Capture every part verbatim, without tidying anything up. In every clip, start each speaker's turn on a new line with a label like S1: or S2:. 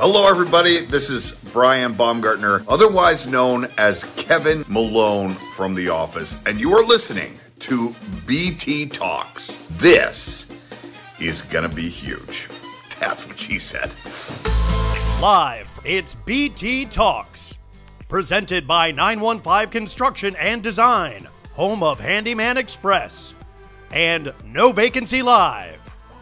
S1: Hello, everybody. This is Brian Baumgartner, otherwise known as Kevin Malone from The Office, and you are listening to B T Talks. This is going to be huge. That's what she said.
S2: Live, it's B T Talks, presented by nine one five Construction and Design, home of Handyman Express, and No Vacancy Live.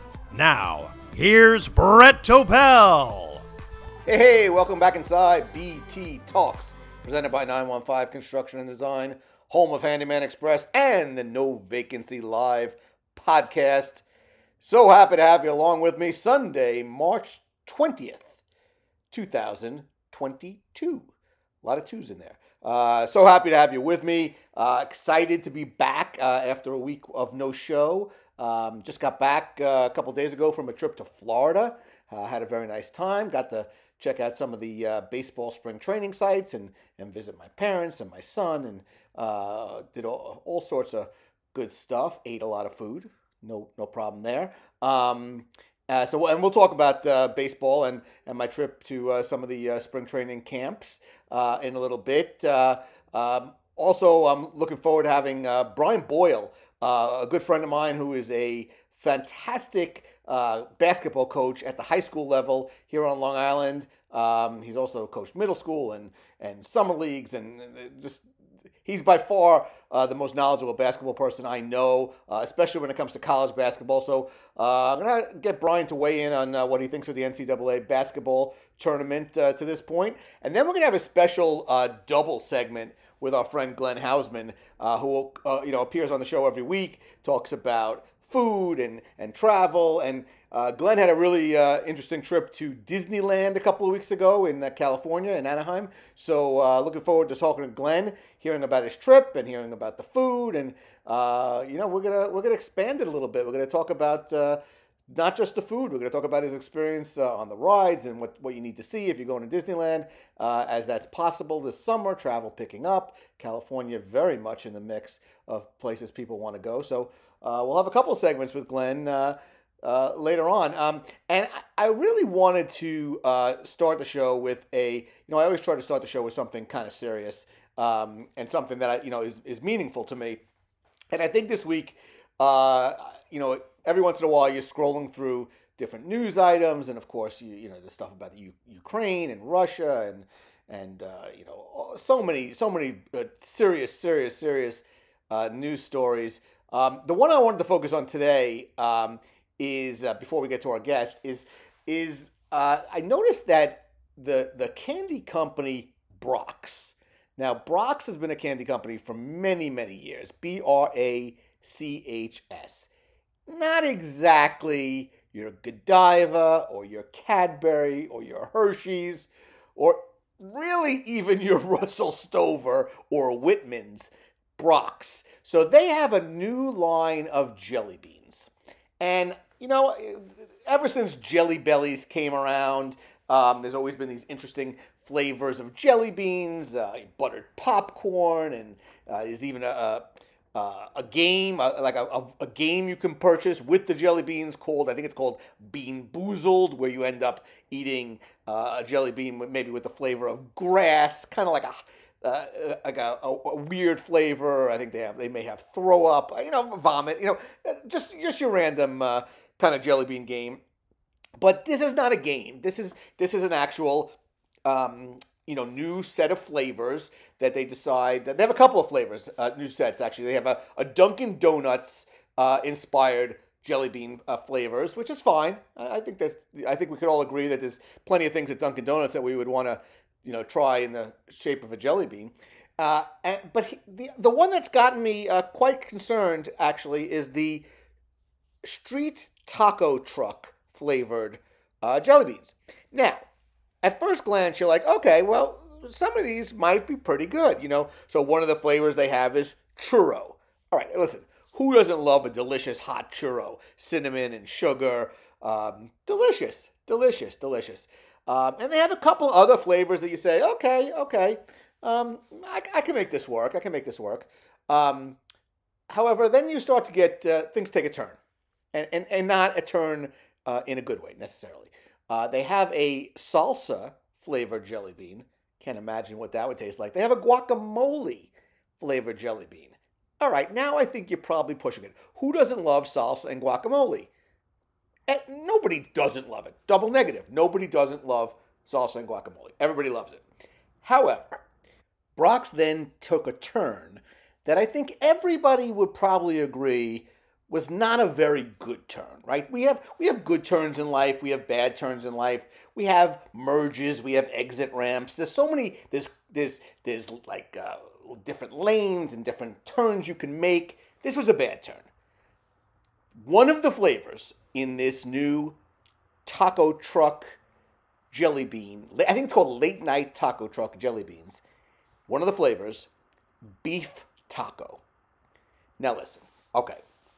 S2: Now, here's Brett Topel.
S3: Hey, hey, welcome back inside B T Talks, presented by nine one five Construction and Design, home of Handyman Express, and the No Vacancy Live podcast. So happy to have you along with me Sunday, March twentieth, two thousand twenty-two. A lot of twos in there. Uh, so happy to have you with me. Uh, excited to be back uh, after a week of no show. Um, just got back uh, a couple days ago from a trip to Florida. Uh, had a very nice time. Got to check out some of the uh, baseball spring training sites and, and visit my parents and my son, and uh, did all, all sorts of good stuff. Ate a lot of food. No no problem there. Um, uh, so and we'll talk about uh, baseball and, and my trip to uh, some of the uh, spring training camps uh, in a little bit. Uh, um, also, I'm looking forward to having uh, Brian Boyle, uh, a good friend of mine who is a fantastic uh, basketball coach at the high school level here on Long Island. Um, he's also coached middle school and, and summer leagues, and just he's by far uh, the most knowledgeable basketball person I know, uh, especially when it comes to college basketball. So uh, I'm going to get Brian to weigh in on uh, what he thinks of the N C double A basketball tournament uh, to this point. And then we're going to have a special uh, double segment with our friend Glenn Haussman, uh, who uh, you know appears on the show every week, talks about food and, and travel. And uh, Glenn had a really uh, interesting trip to Disneyland a couple of weeks ago in uh, California, in Anaheim. So uh, looking forward to talking to Glenn, hearing about his trip and hearing about the food. And, uh, you know, we're going to we're gonna expand it a little bit. We're going to talk about uh, not just the food. We're going to talk about his experience uh, on the rides and what, what you need to see if you're going to Disneyland, uh, as that's possible this summer, travel picking up. California very much in the mix of places people want to go. So Uh, we'll have a couple of segments with Glenn uh, uh, later on. Um, and I, I really wanted to uh, start the show with a, you know, I always try to start the show with something kind of serious um, and something that, I, you know, is, is meaningful to me. And I think this week, uh, you know, every once in a while you're scrolling through different news items. And of course, you, you know, the stuff about the U- Ukraine and Russia and, and uh, you know, so many, so many uh, serious, serious, serious uh, news stories. Um, the one I wanted to focus on today um, is, uh, before we get to our guest, is is uh, I noticed that the the candy company Brach's. Now, Brach's has been a candy company for many, many years. B R A C H S. Not exactly your Godiva or your Cadbury or your Hershey's or really even your Russell Stover or Whitman's. Brach's. So they have a new line of jelly beans. And, you know, ever since Jelly Bellies came around, um, there's always been these interesting flavors of jelly beans, uh, buttered popcorn, and uh, there's even a, a, a game, a, like a, a game you can purchase with the jelly beans called, I think it's called Bean Boozled, where you end up eating uh, a jelly bean with, maybe with the flavor of grass, kind of like a Uh, like a, a, a weird flavor. I think they have, they may have throw up, you know, vomit, you know, just just your random uh, kind of jelly bean game. But this is not a game. This is this is an actual, um, you know, new set of flavors that they decide. They have a couple of flavors, uh, new sets actually. They have a, a Dunkin' Donuts uh, inspired jelly bean uh, flavors, which is fine. I think that's. I think we could all agree that there's plenty of things at Dunkin' Donuts that we would want to, you know, try in the shape of a jelly bean. Uh, and, but he, the the one that's gotten me uh, quite concerned, actually, is the street taco truck flavored uh, jelly beans. Now, at first glance, you're like, okay, well, some of these might be pretty good, you know. So one of the flavors they have is churro. All right, listen, who doesn't love a delicious hot churro? Cinnamon and sugar. Um, delicious, delicious, delicious. Um, and they have a couple other flavors that you say, okay, okay, um, I, I can make this work. I can make this work. Um, however, then you start to get, uh, things take a turn. And, and, and not a turn uh, in a good way, necessarily. Uh, they have a salsa flavored jelly bean. Can't imagine what that would taste like. They have a guacamole flavored jelly bean. All right, now I think you're probably pushing it. Who doesn't love salsa and guacamole? And nobody doesn't love it. Double negative. Nobody doesn't love salsa and guacamole. Everybody loves it. However, Brock's then took a turn that I think everybody would probably agree was not a very good turn, right? We have we have good turns in life. We have bad turns in life. We have merges. We have exit ramps. There's so many. There's there's there's like uh, different lanes and different turns you can make. This was a bad turn. One of the flavors in this new taco truck jelly bean, I think it's called late night taco truck jelly beans. One of the flavors, beef taco. Now listen, okay.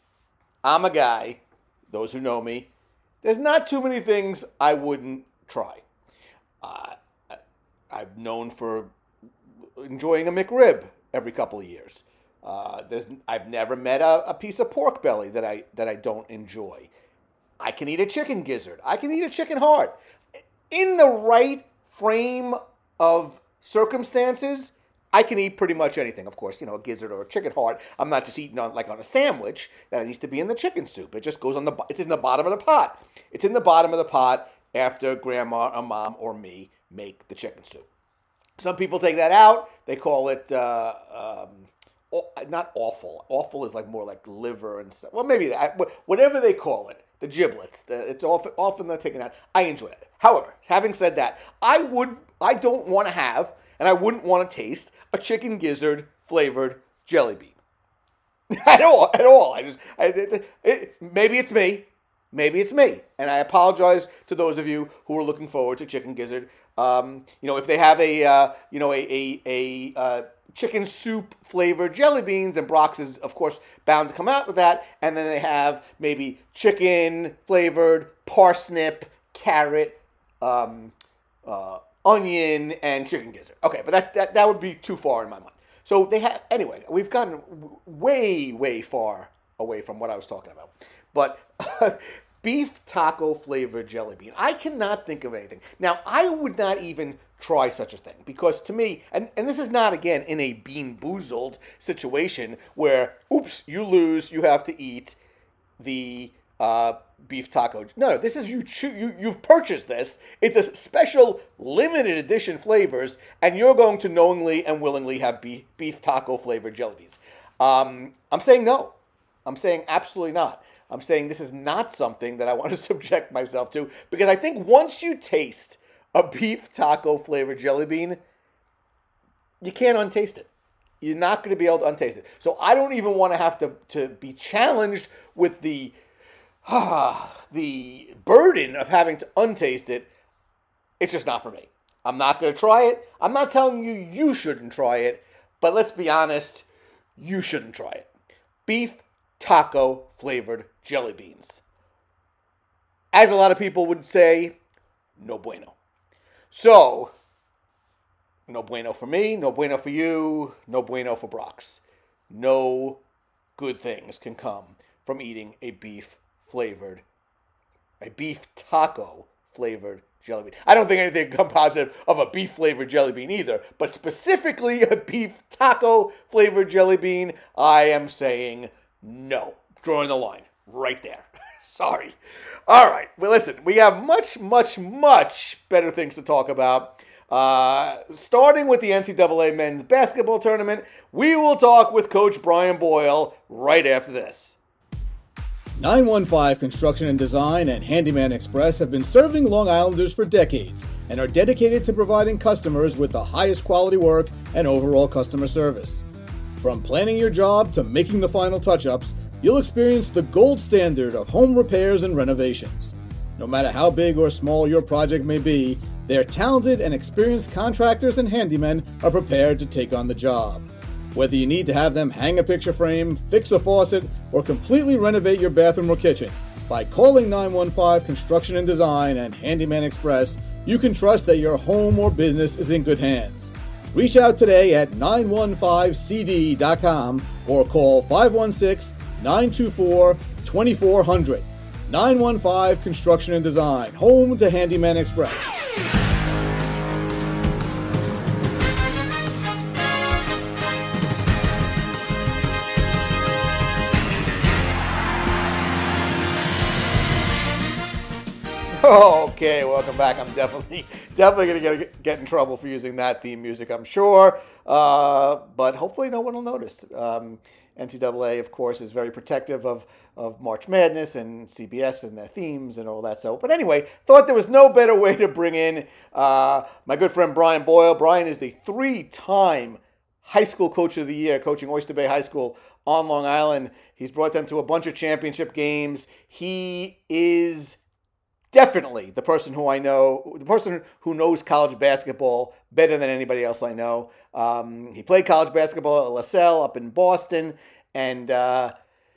S3: I'm a guy, those who know me, there's not too many things I wouldn't try. Uh, I'm known for enjoying a McRib every couple of years. Uh, there's, I've never met a, a piece of pork belly that I that I don't enjoy. I can eat a chicken gizzard. I can eat a chicken heart. In the right frame of circumstances, I can eat pretty much anything. Of course, you know, a gizzard or a chicken heart. I'm not just eating on like on a sandwich. That needs to be in the chicken soup. It just goes on the. It's in the bottom of the pot. It's in the bottom of the pot after grandma or mom or me make the chicken soup. Some people take that out. They call it uh, um, not awful. Awful is like more like liver and stuff. Well, maybe that. Whatever they call it, the giblets. The, it's often often they're taken out. I enjoy it. However, having said that, I would. I don't want to have. And I wouldn't want to taste a chicken gizzard flavored jelly bean at all. At all. I just I, it, it, maybe it's me, maybe it's me, and I apologize to those of you who are looking forward to chicken gizzard. Um, you know, if they have a uh, you know a a, a uh, chicken soup flavored jelly beans, and Brock's is of course bound to come out with that, and then they have maybe chicken flavored parsnip, carrot. Um, uh, onion and chicken gizzard. Okay, but that, that that would be too far in my mind. So they have, anyway, we've gotten way, way far away from what I was talking about. But beef taco flavored jelly bean. I cannot think of anything. Now, I would not even try such a thing because to me, and, and this is not, again, in a Bean Boozled situation where, oops, you lose, you have to eat the uh, beef taco. No, this is you, you. You've purchased this. It's a special limited edition flavors, and you're going to knowingly and willingly have beef, beef taco flavored jelly beans. Um, I'm saying no. I'm saying absolutely not. I'm saying this is not something that I want to subject myself to because I think once you taste a beef taco flavored jelly bean, you can't untaste it. You're not going to be able to untaste it. So I don't even want to have to, to be challenged with the Ah, the burden of having to untaste it. It's just not for me. I'm not going to try it. I'm not telling you you shouldn't try it, but let's be honest, you shouldn't try it. Beef taco flavored jelly beans. As a lot of people would say, no bueno. So, no bueno for me, no bueno for you, no bueno for Brock's. No good things can come from eating a beef flavored, a beef taco flavored jelly bean. I don't think anything can come positive of a beef flavored jelly bean either, but specifically a beef taco flavored jelly bean, I am saying no. Drawing the line right there. Sorry. All right. Well, listen, we have much, much, much better things to talk about. Uh, starting with the N C double A men's basketball tournament, we will talk with Coach Brian Boyle right after this.
S4: nine one five Construction and Design and Handyman Express have been serving Long Islanders for decades and are dedicated to providing customers with the highest quality work and overall customer service. From planning your job to making the final touch-ups, you'll experience the gold standard of home repairs and renovations. No matter how big or small your project may be, their talented and experienced contractors and handymen are prepared to take on the job. Whether you need to have them hang a picture frame, fix a faucet, or completely renovate your bathroom or kitchen, by calling nine one five Construction and Design and Handyman Express, you can trust that your home or business is in good hands. Reach out today at nine one five C D dot com or call five one six, nine two four, two four zero zero. nine one five Construction and Design, home to Handyman Express.
S3: Okay, welcome back. I'm definitely definitely going to get get in trouble for using that theme music, I'm sure. Uh, but hopefully no one will notice. Um, N C double A, of course, is very protective of, of March Madness and C B S and their themes and all that. So, but anyway, thought there was no better way to bring in uh, my good friend Brian Boyle. Brian is the three-time high school coach of the year, coaching Oyster Bay High School on Long Island. He's brought them to a bunch of championship games. He is definitely the person who I know, the person who knows college basketball better than anybody else I know. Um, he played college basketball at LaSalle up in Boston, and uh,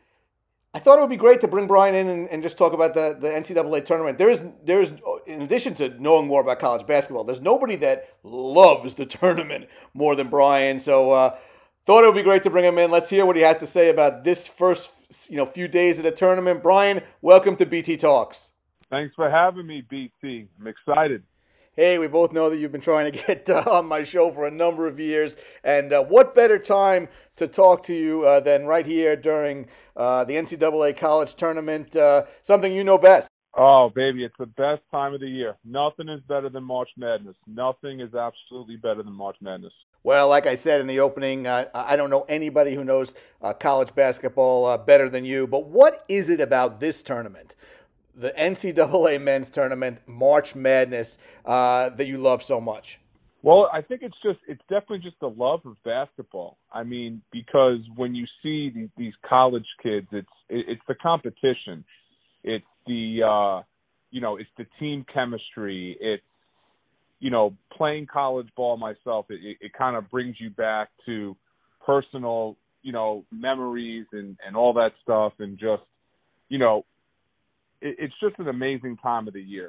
S3: I thought it would be great to bring Brian in and, and just talk about the, the N C double A tournament. There is, there is, in addition to knowing more about college basketball, there's nobody that loves the tournament more than Brian. So uh, thought it would be great to bring him in. Let's hear what he has to say about this first, you know, few days of the tournament. Brian, welcome to B T Talks.
S5: Thanks for having me, B T. I'm excited.
S3: Hey, we both know that you've been trying to get uh, on my show for a number of years, and uh, what better time to talk to you uh, than right here during uh, the N C double A college tournament, uh, something you know best.
S5: Oh, baby, it's the best time of the year. Nothing is better than March Madness. Nothing is absolutely better than March Madness.
S3: Well, like I said in the opening, uh, I don't know anybody who knows uh, college basketball uh, better than you, but what is it about this tournament, the N C double A men's tournament, March Madness, uh, that you love so much?
S5: Well, I think it's just, it's definitely just the love of basketball. I mean, because when you see these, these college kids, it's, it, it's the competition. It's the, uh, you know, it's the team chemistry. It's, you know, playing college ball myself, it, it, it kind of brings you back to personal, you know, memories and, and all that stuff. And just, you know, it, it's just an amazing time of the year.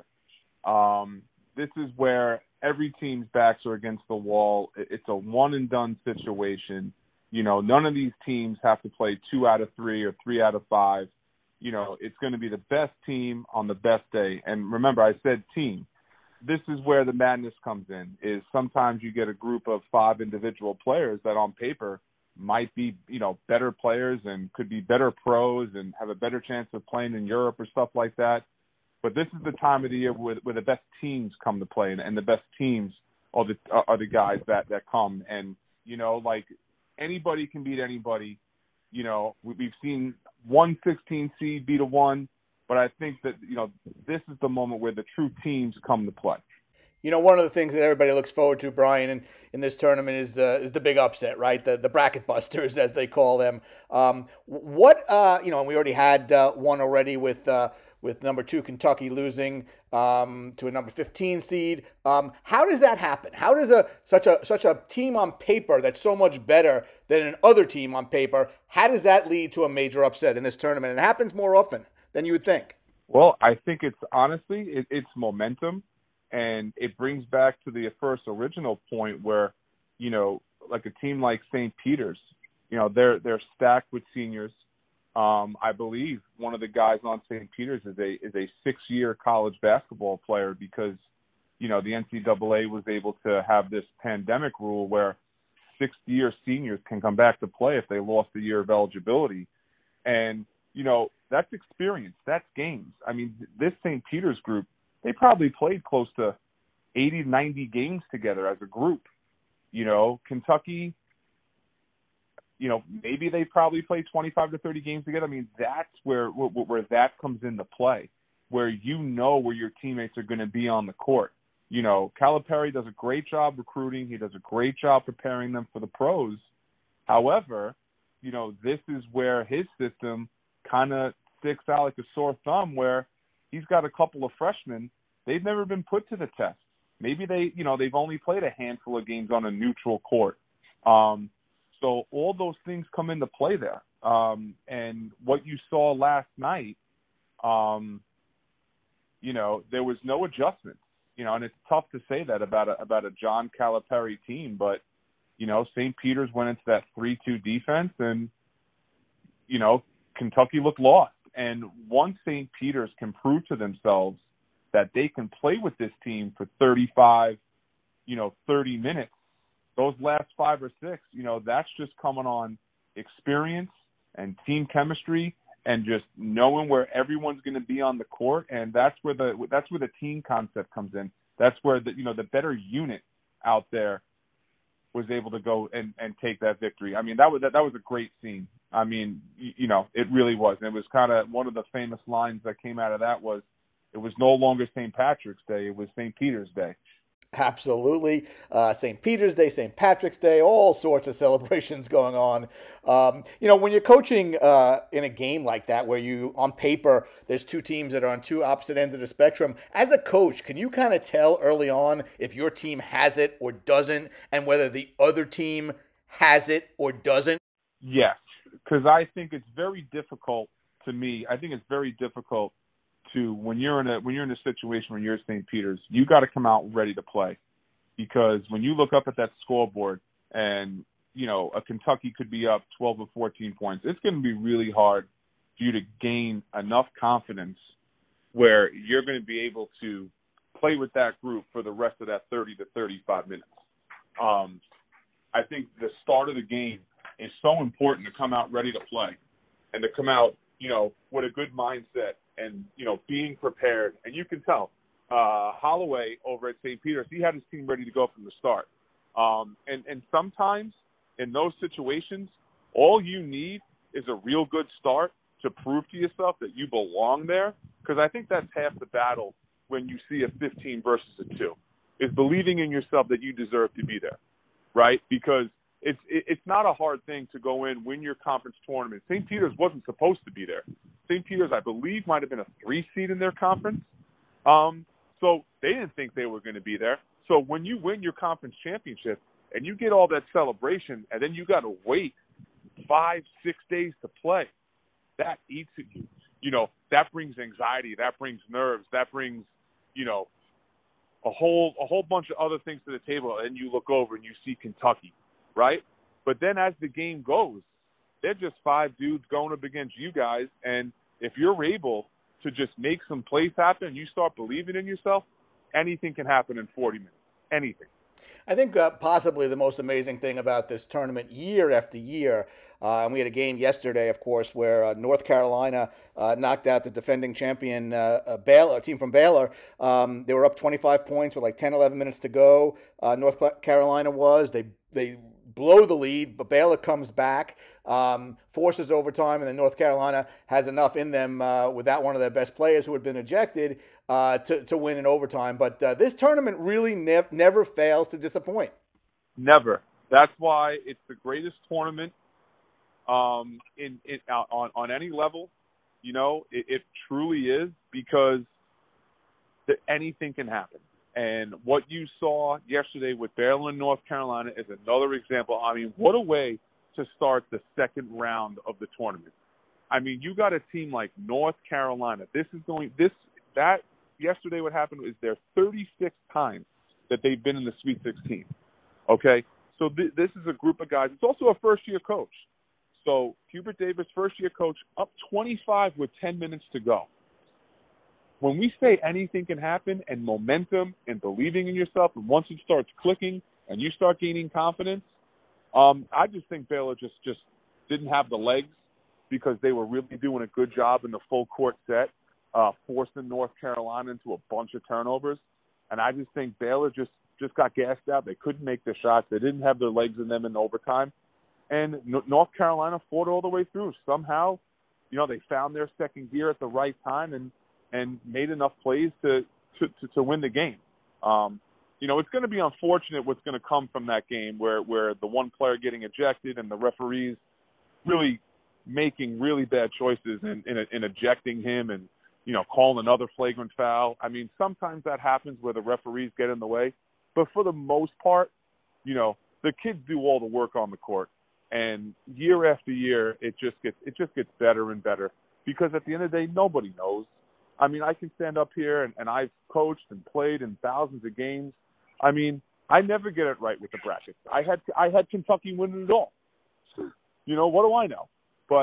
S5: Um, this is where every team's backs are against the wall. It, it's a one and done situation. You know, none of these teams have to play two out of three or three out of five. You know, it's going to be the best team on the best day. And remember, I said team. This is where the madness comes in, is sometimes you get a group of five individual players that on paper might be, you know, better players and could be better pros and have a better chance of playing in Europe or stuff like that. But this is the time of the year where, where the best teams come to play, and, and the best teams are the, are the guys that, that come. And, you know, like anybody can beat anybody. You know, we've seen one sixteen seed beat a one, but I think that, you know, this is the moment where the true teams come to play.
S3: You know, one of the things that everybody looks forward to, Brian, in, in this tournament is uh, is the big upset, right? The the bracket busters, as they call them. Um, what, uh, you know, and we already had uh, one already with uh, with number two Kentucky losing um, to a number fifteen seed. Um, how does that happen? How does a such a such a team on paper that's so much better than an other team on paper, how does that lead to a major upset in this tournament? And it happens more often than you would think.
S5: Well, I think it's honestly, it, it's momentum, and it brings back to the first original point where, you know, like a team like Saint Peter's, you know, they're they're stacked with seniors. Um, I believe one of the guys on Saint Peter's is a is a six-year college basketball player because, you know, the N C double A was able to have this pandemic rule where six-year seniors can come back to play if they lost a year of eligibility. And, you know, that's experience. That's games. I mean, this Saint Peter's group, they probably played close to eighty, ninety games together as a group. You know, Kentucky, you know, maybe they probably played twenty-five to thirty games together. I mean, that's where, where, where that comes into play, where you know where your teammates are going to be on the court. You know, Calipari does a great job recruiting. He does a great job preparing them for the pros. However, you know, this is where his system kind of sticks out like a sore thumb, where he's got a couple of freshmen. They've never been put to the test. Maybe they, you know, they've only played a handful of games on a neutral court. Um, so all those things come into play there. Um, and what you saw last night, um, you know, there was no adjustment. You know, and it's tough to say that about a, about a John Calipari team, but, you know, Saint Peter's went into that three two defense and, you know, Kentucky looked lost. and once Saint Peter's can prove to themselves that they can play with this team for thirty-five, you know, thirty minutes, those last five or six, you know, that's just coming on experience and team chemistry and just knowing where everyone's going to be on the court. And that's where the that's where the team concept comes in. That's where the you know the better unit out there was able to go and, and take that victory. I mean, that was that, that was a great scene. I mean, you, you know, it really was. And it was kind of one of the famous lines that came out of that was, it was no longer Saint Patrick's Day, it was Saint Peter's Day.
S3: Absolutely. Uh, Saint Peter's Day, Saint Patrick's Day, all sorts of celebrations going on. Um, you know, when you're coaching uh, in a game like that, where you, on paper, there's two teams that are on two opposite ends of the spectrum, as a coach, can you kind of tell early on if your team has it or doesn't, and whether the other team has it or doesn't?
S5: Yes, because I think it's very difficult to me. I think it's very difficult to when you're in a when you're in a situation where you're Saint Peter's, you got to come out ready to play, because when you look up at that scoreboard and you know a Kentucky could be up twelve or fourteen points, it's going to be really hard for you to gain enough confidence where you're going to be able to play with that group for the rest of that thirty to thirty-five minutes. Um, I think the start of the game is so important to come out ready to play and to come out, you know, with a good mindset and, you know, being prepared. And you can tell uh, Holloway over at Saint Peter's, he had his team ready to go from the start. Um, and, and sometimes in those situations, all you need is a real good start to prove to yourself that you belong there, because I think that's half the battle when you see a fifteen versus a two, is believing in yourself that you deserve to be there, right? Because it's it's not a hard thing to go in, win your conference tournament. Saint Peter's wasn't supposed to be there. Saint Peter's, I believe, might have been a three seed in their conference. Um, so they didn't think they were going to be there. So when you win your conference championship and you get all that celebration and then you got to wait five, six days to play, that eats at you. You know, that brings anxiety, that brings nerves, that brings, you know, a whole a whole bunch of other things to the table, and you look over and you see Kentucky, right? But then as the game goes, they're just five dudes going up against you guys, and if you're able to just make some plays happen and you start believing in yourself, anything can happen in forty minutes. Anything.
S3: I think uh, possibly the most amazing thing about this tournament year after year, uh, and we had a game yesterday, of course, where uh, North Carolina uh, knocked out the defending champion uh, uh, Baylor, team from Baylor. Um, they were up twenty-five points with like ten, eleven minutes to go. Uh, North Carolina was. They they blow the lead, but Baylor comes back, um, forces overtime, and then North Carolina has enough in them uh, without one of their best players who had been ejected uh, to, to win in overtime. But uh, this tournament really nev- never fails to disappoint.
S5: Never. That's why it's the greatest tournament um, in, in on, on any level. You know, it, it truly is, because the, anything can happen. And what you saw yesterday with Baylor and North Carolina is another example. I mean, what a way to start the second round of the tournament. I mean, you got a team like North Carolina. This is going this that yesterday what happened is their thirty-sixth time that they've been in the Sweet sixteen. Okay, so th- this is a group of guys. It's also a first-year coach. So Hubert Davis, first-year coach, up twenty-five with ten minutes to go. When we say anything can happen, and momentum and believing in yourself, and once it starts clicking and you start gaining confidence, um, I just think Baylor just, just didn't have the legs, because they were really doing a good job in the full court set, uh, forcing North Carolina into a bunch of turnovers. And I just think Baylor just, just got gassed out. They couldn't make their shots. They didn't have their legs in them in overtime. And N- North Carolina fought all the way through. Somehow, you know, they found their second gear at the right time and, and made enough plays to, to, to, to win the game. Um, you know, it's going to be unfortunate what's going to come from that game where, where the one player getting ejected and the referees really making really bad choices in, in, in ejecting him and, you know, calling another flagrant foul. I mean, sometimes that happens where the referees get in the way. But for the most part, you know, the kids do all the work on the court. And year after year, it just gets it just gets better and better, because at the end of the day, nobody knows. I mean, I can stand up here, and, and I've coached and played in thousands of games. I mean, I never get it right with the brackets. I had I had Kentucky winning it all. You know, what do I know? But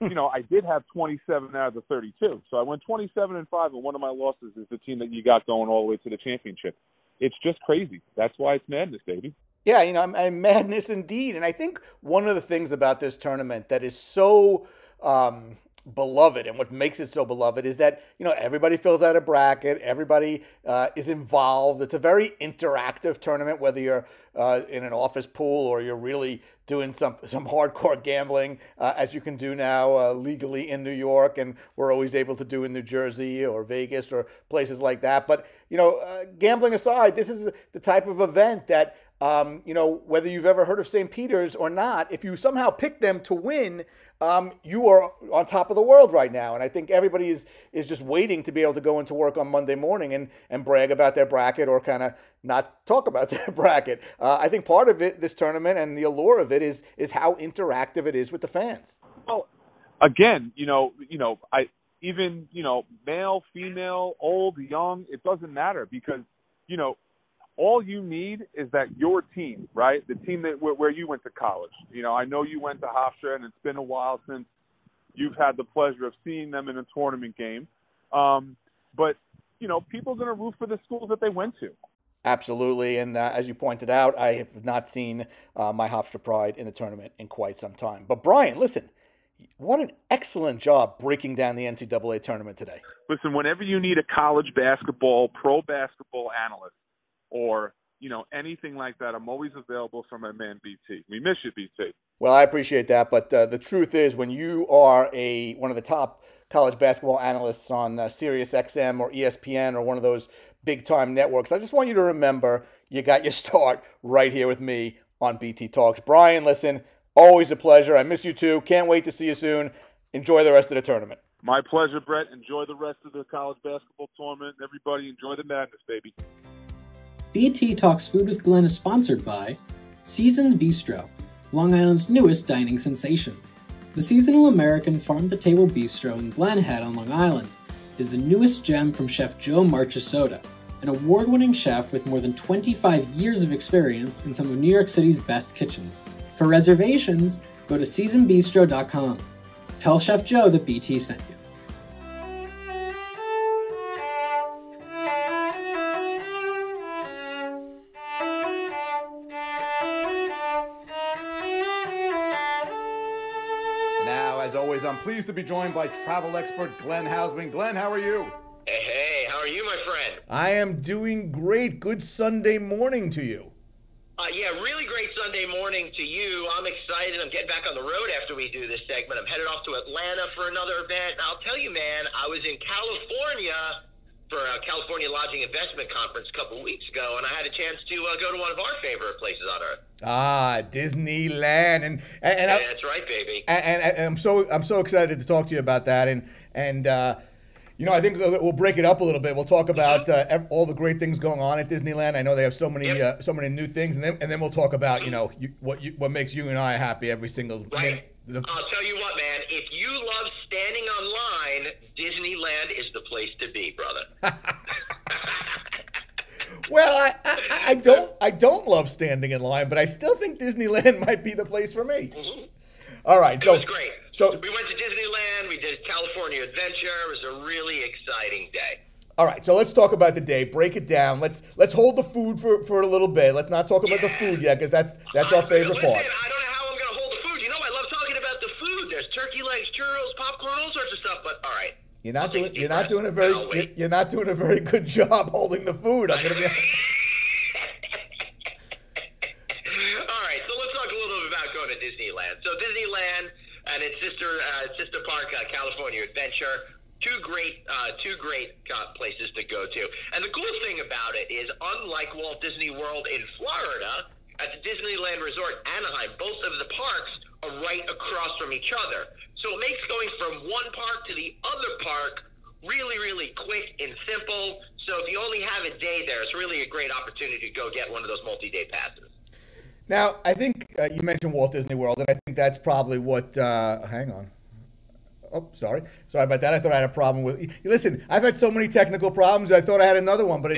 S5: you know, I did have twenty-seven out of the thirty-two. So I went twenty-seven and five, and one of my losses is the team that you got going all the way to the championship. It's just crazy. That's why it's madness, baby.
S3: Yeah, you know, I'm, I'm madness indeed. And I think one of the things about this tournament that is so um, beloved and what makes it so beloved is that, you know, everybody fills out a bracket. Everybody uh, is involved. It's a very interactive tournament, whether you're uh, in an office pool or you're really doing some some hardcore gambling, uh, as you can do now uh, legally in New York, and we're always able to do in New Jersey or Vegas or places like that. But, you know, uh, gambling aside, this is the type of event that, um, you know, whether you've ever heard of Saint Peter's or not, if you somehow pick them to win, um, you are on top of the world right now. And I think everybody is is just waiting to be able to go into work on Monday morning and, and brag about their bracket or kind of not talk about their bracket. Uh, I think part of it, this tournament and the allure of it is is how interactive it is with the fans.
S5: Well, again, you know, you know, I even, you know, male, female, old, young, it doesn't matter because, you know, all you need is that your team, right? The team that where, where you went to college. You know, I know you went to Haussman, and it's been a while since you've had the pleasure of seeing them in a tournament game. Um, but, you know, people are going to root for the schools that they went to.
S3: Absolutely. And uh, as you pointed out, I have not seen uh, my Hofstra Pride in the tournament in quite some time. But Brian, listen, what an excellent job breaking down the N C double A tournament today.
S5: Listen, whenever you need a college basketball, pro basketball analyst, or, you know, anything like that, I'm always available for my man B T. We miss you, B T.
S3: Well, I appreciate that, but uh, the truth is when you are a one of the top college basketball analysts on uh, Sirius X M or E S P N or one of those big-time networks, I just want you to remember you got your start right here with me on B T Talks. Brian, listen, always a pleasure. I miss you too. Can't wait to see you soon. Enjoy the rest of the tournament.
S5: My pleasure, Brett. Enjoy the rest of the college basketball tournament. Everybody enjoy the madness, baby.
S6: B T Talks Food with Glenn is sponsored by Seasoned Bistro, Long Island's newest dining sensation. The seasonal American farm-to-table bistro in Glen Head on Long Island is the newest gem from Chef Joe Marchesota, an award-winning chef with more than twenty-five years of experience in some of New York City's best kitchens. For reservations, go to seasoned bistro dot com. Tell Chef Joe that B T sent you.
S3: As always, I'm pleased to be joined by travel expert Glenn Haussman. Glenn, how are you?
S7: Hey, hey, how are you, my friend?
S3: I am doing great. Good Sunday morning to you.
S7: Uh, yeah, really great Sunday morning to you. I'm excited. I'm getting back on the road after we do this segment. I'm headed off to Atlanta for another event. And I'll tell you, man, I was in California for a California Lodging Investment Conference a couple of weeks ago, and I had a chance to uh, go to one of our favorite places on earth.
S3: Ah, Disneyland, and and, and
S7: yeah,
S3: I,
S7: that's right, baby.
S3: And, and, and I'm so I'm so excited to talk to you about that, and and uh, you know I think we'll break it up a little bit. We'll talk about uh, all the great things going on at Disneyland. I know they have so many
S7: yep.
S3: uh, so many new things, and then and then we'll talk about you know you, what you, what makes you and I happy every single
S7: right.
S3: The,
S7: I'll tell you what, man. If you love standing on line, Disneyland is the place to be, brother.
S3: Well, I, I, I don't I don't love standing in line, but I still think Disneyland might be the place for me.
S7: Mm-hmm.
S3: All right,
S7: it
S3: so
S7: was great.
S3: So
S7: we went to Disneyland. We did California Adventure. It was a really exciting day.
S3: All right, so let's talk about the day. Break it down. Let's let's hold the food for, for a little bit. Let's not talk about
S7: yeah.
S3: the food yet, because that's that's our favorite
S7: Listen,
S3: part.
S7: I don't know how I'm going to hold the food. You know, I love talking about the food. There's turkey legs, churros, popcorn, all sorts of stuff. But all right.
S3: You're not
S7: I'll
S3: doing. You're not doing a very. You're, you're not doing a very good job holding the food. I'm gonna be.
S7: All right, so let's talk a little bit about going to Disneyland. So Disneyland and its sister uh, sister park, uh, California Adventure. Two great, uh, two great uh, places to go to. And the cool thing about it is, unlike Walt Disney World in Florida, at the Disneyland Resort Anaheim, both of the parks are right across from each other. So it makes going from one park to the other park really, really quick and simple. So if you only have a day there, it's really a great opportunity to go get one of those multi-day passes.
S3: Now, I think uh, you mentioned Walt Disney World, and I think that's probably what. Uh, hang on. Oh, sorry. Sorry about that. I thought I had a problem with. Listen, I've had so many technical problems. I thought I had another one, but it's,
S7: yep.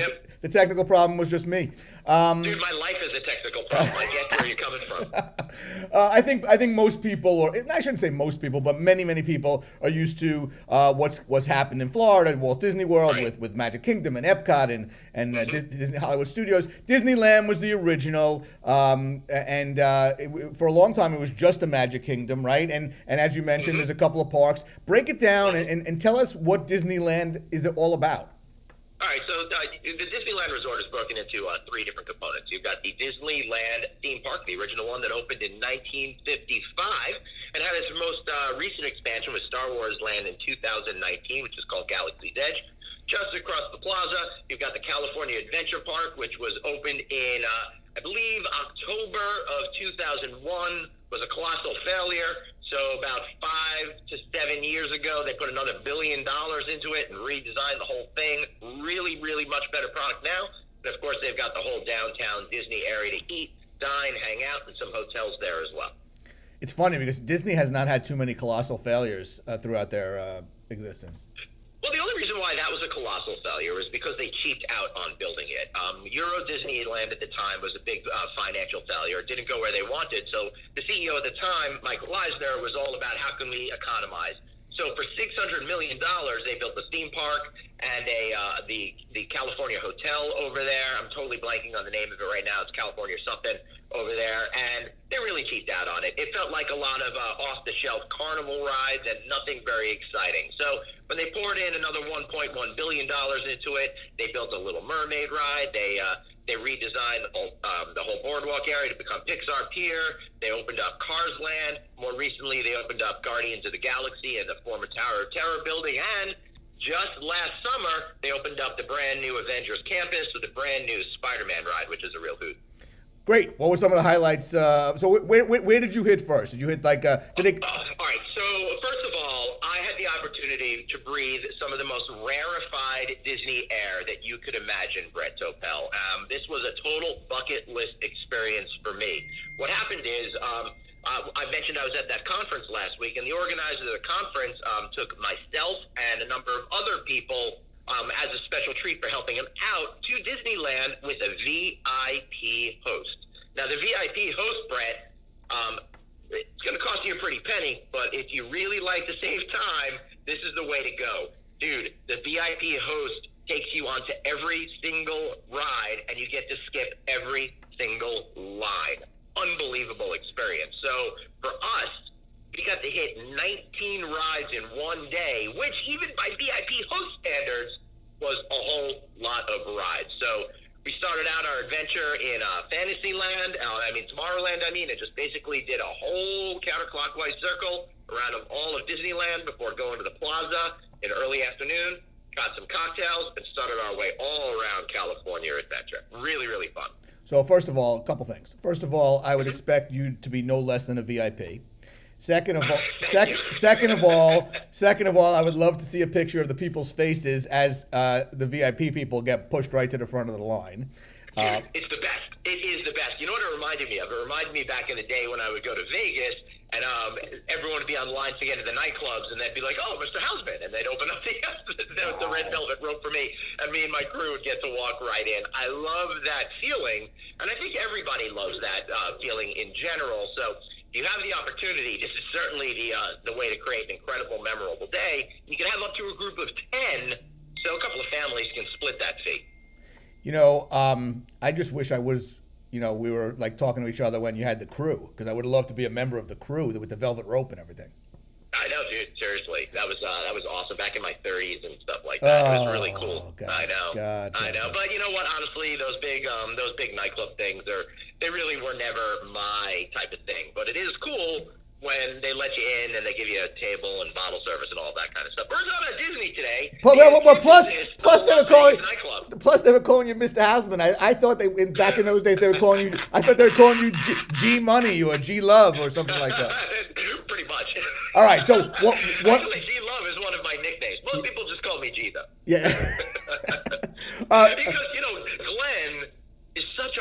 S4: The technical problem was just me. Um,
S7: Dude, my life is a technical problem. I get where you're coming from.
S4: uh, I think I think most people, or I shouldn't say most people, but many many people are used to uh, what's what's happened in Florida, Walt Disney World,
S7: Right.
S4: with, with Magic Kingdom and Epcot and and uh, Dis- Disney Hollywood Studios. Disneyland was the original, um, and uh, it, for a long time it was just a Magic Kingdom, right? And and as you mentioned, there's a couple of parks. Break it down and, and, and tell us what Disneyland is all about.
S7: All right, so uh, the Disneyland Resort is broken into uh, three different components. You've got the Disneyland theme park, the original one that opened in nineteen fifty-five, and had its most uh, recent expansion with Star Wars Land in two thousand nineteen, which is called Galaxy's Edge. Just across the plaza, you've got the California Adventure Park, which was opened in, uh, I believe, October of two thousand one, was a colossal failure. So about five to seven years ago, they put another billion dollars into it and redesigned the whole thing. Really, really much better product now. And of course, they've got the whole downtown Disney area to eat, dine, hang out, and some hotels there as well.
S4: It's funny because Disney has not had too many colossal failures uh, throughout their uh, existence.
S7: Well, the only reason why that was a colossal failure is because they cheaped out on building it. Um, Euro Disneyland at the time was a big uh, financial failure. It didn't go where they wanted. So the C E O at the time, Michael Eisner, was all about how can we economize. So for six hundred million dollars, they built the theme park and a uh, the the California Hotel over there. I'm totally blanking on the name of it right now. It's California something over there, and they really cheaped out on it. It felt like a lot of uh, off-the-shelf carnival rides and nothing very exciting. So when they poured in another one point one billion dollars into it, they built a Little Mermaid ride. They uh, they redesigned the whole, um, the whole boardwalk area to become Pixar Pier. They opened up Cars Land. More recently, they opened up Guardians of the Galaxy and the former Tower of Terror building. And just last summer, they opened up the brand new Avengers Campus with a brand new Spider-Man ride, which is a real hoot.
S4: Great. What were some of the highlights? Uh, so where, where, where did you hit first? Did you hit like uh, did they...
S7: uh, all right. So first of all, I had the opportunity to breathe some of the most rarefied Disney air that you could imagine, Brett Topel. Um, this was a total bucket list experience for me. What happened is, um, uh, I mentioned I was at that conference last week, and the organizer of the conference um, took myself and a number of other people Um, as a special treat for helping him out to Disneyland with a V I P host. Now, the V I P host, Brett, um, it's going to cost you a pretty penny, but if you really like to save time, this is the way to go. Dude, the V I P host takes you onto every single ride, and you get to skip every single line. Unbelievable experience. So, for us, we got to hit nineteen rides in one day, which even by V I P host standards was a whole lot of rides. So we started out our adventure in uh, Fantasyland, uh, I mean Tomorrowland, I mean, and just basically did a whole counterclockwise circle around all of Disneyland before going to the plaza in early afternoon, got some cocktails, and started our way all around California Adventure. Really, really fun.
S4: So first of all, a couple things. First of all, I would expect you to be no less than a V I P. Second of all, second, second of all, second of all, I would love to see a picture of the people's faces as uh, the V I P people get pushed right to the front of the line. Uh,
S7: it's the best. It is the best. You know what it reminded me of? It reminded me back in the day when I would go to Vegas and um, everyone would be on lines to get to the nightclubs, and they'd be like, "Oh, Mister Haussman," and they'd open up the, the, the red velvet rope for me, and me and my crew would get to walk right in. I love that feeling, and I think everybody loves that uh, feeling in general. So you have the opportunity. This is certainly the uh, the way to create an incredible, memorable day. You can have up to a group of ten, so a couple of families can split that fee.
S4: You know, um, I just wish I was, you know, we were like talking to each other when you had the crew, because I would have loved to be a member of the crew with the velvet rope and everything.
S7: I know, dude. Seriously, that was uh, that was awesome back in my thirties and stuff like that.
S4: Oh,
S7: it was really cool.
S4: God,
S7: I know,
S4: God,
S7: I know.
S4: God.
S7: But you know what? Honestly, those big um, those big nightclub things are they really were never my type of thing. But it is cool when they let you in and they give you a table and bottle service and all that kind of stuff. We're not at Disney today.
S4: Well, well, well, plus,
S7: Disney is
S4: plus
S7: a
S4: they were
S7: Las
S4: calling,
S7: Vegas nightclub.
S4: plus they were calling you Mister Haussman. I, I thought they, in, back in those days, they were calling you, I thought they were calling you G, G Money or G Love or something like that.
S7: Pretty much.
S4: All right, so what? what
S7: Actually, G Love is one of my nicknames. Most people just call me G, though.
S4: yeah. uh,
S7: Because, you know, Glenn is such a hard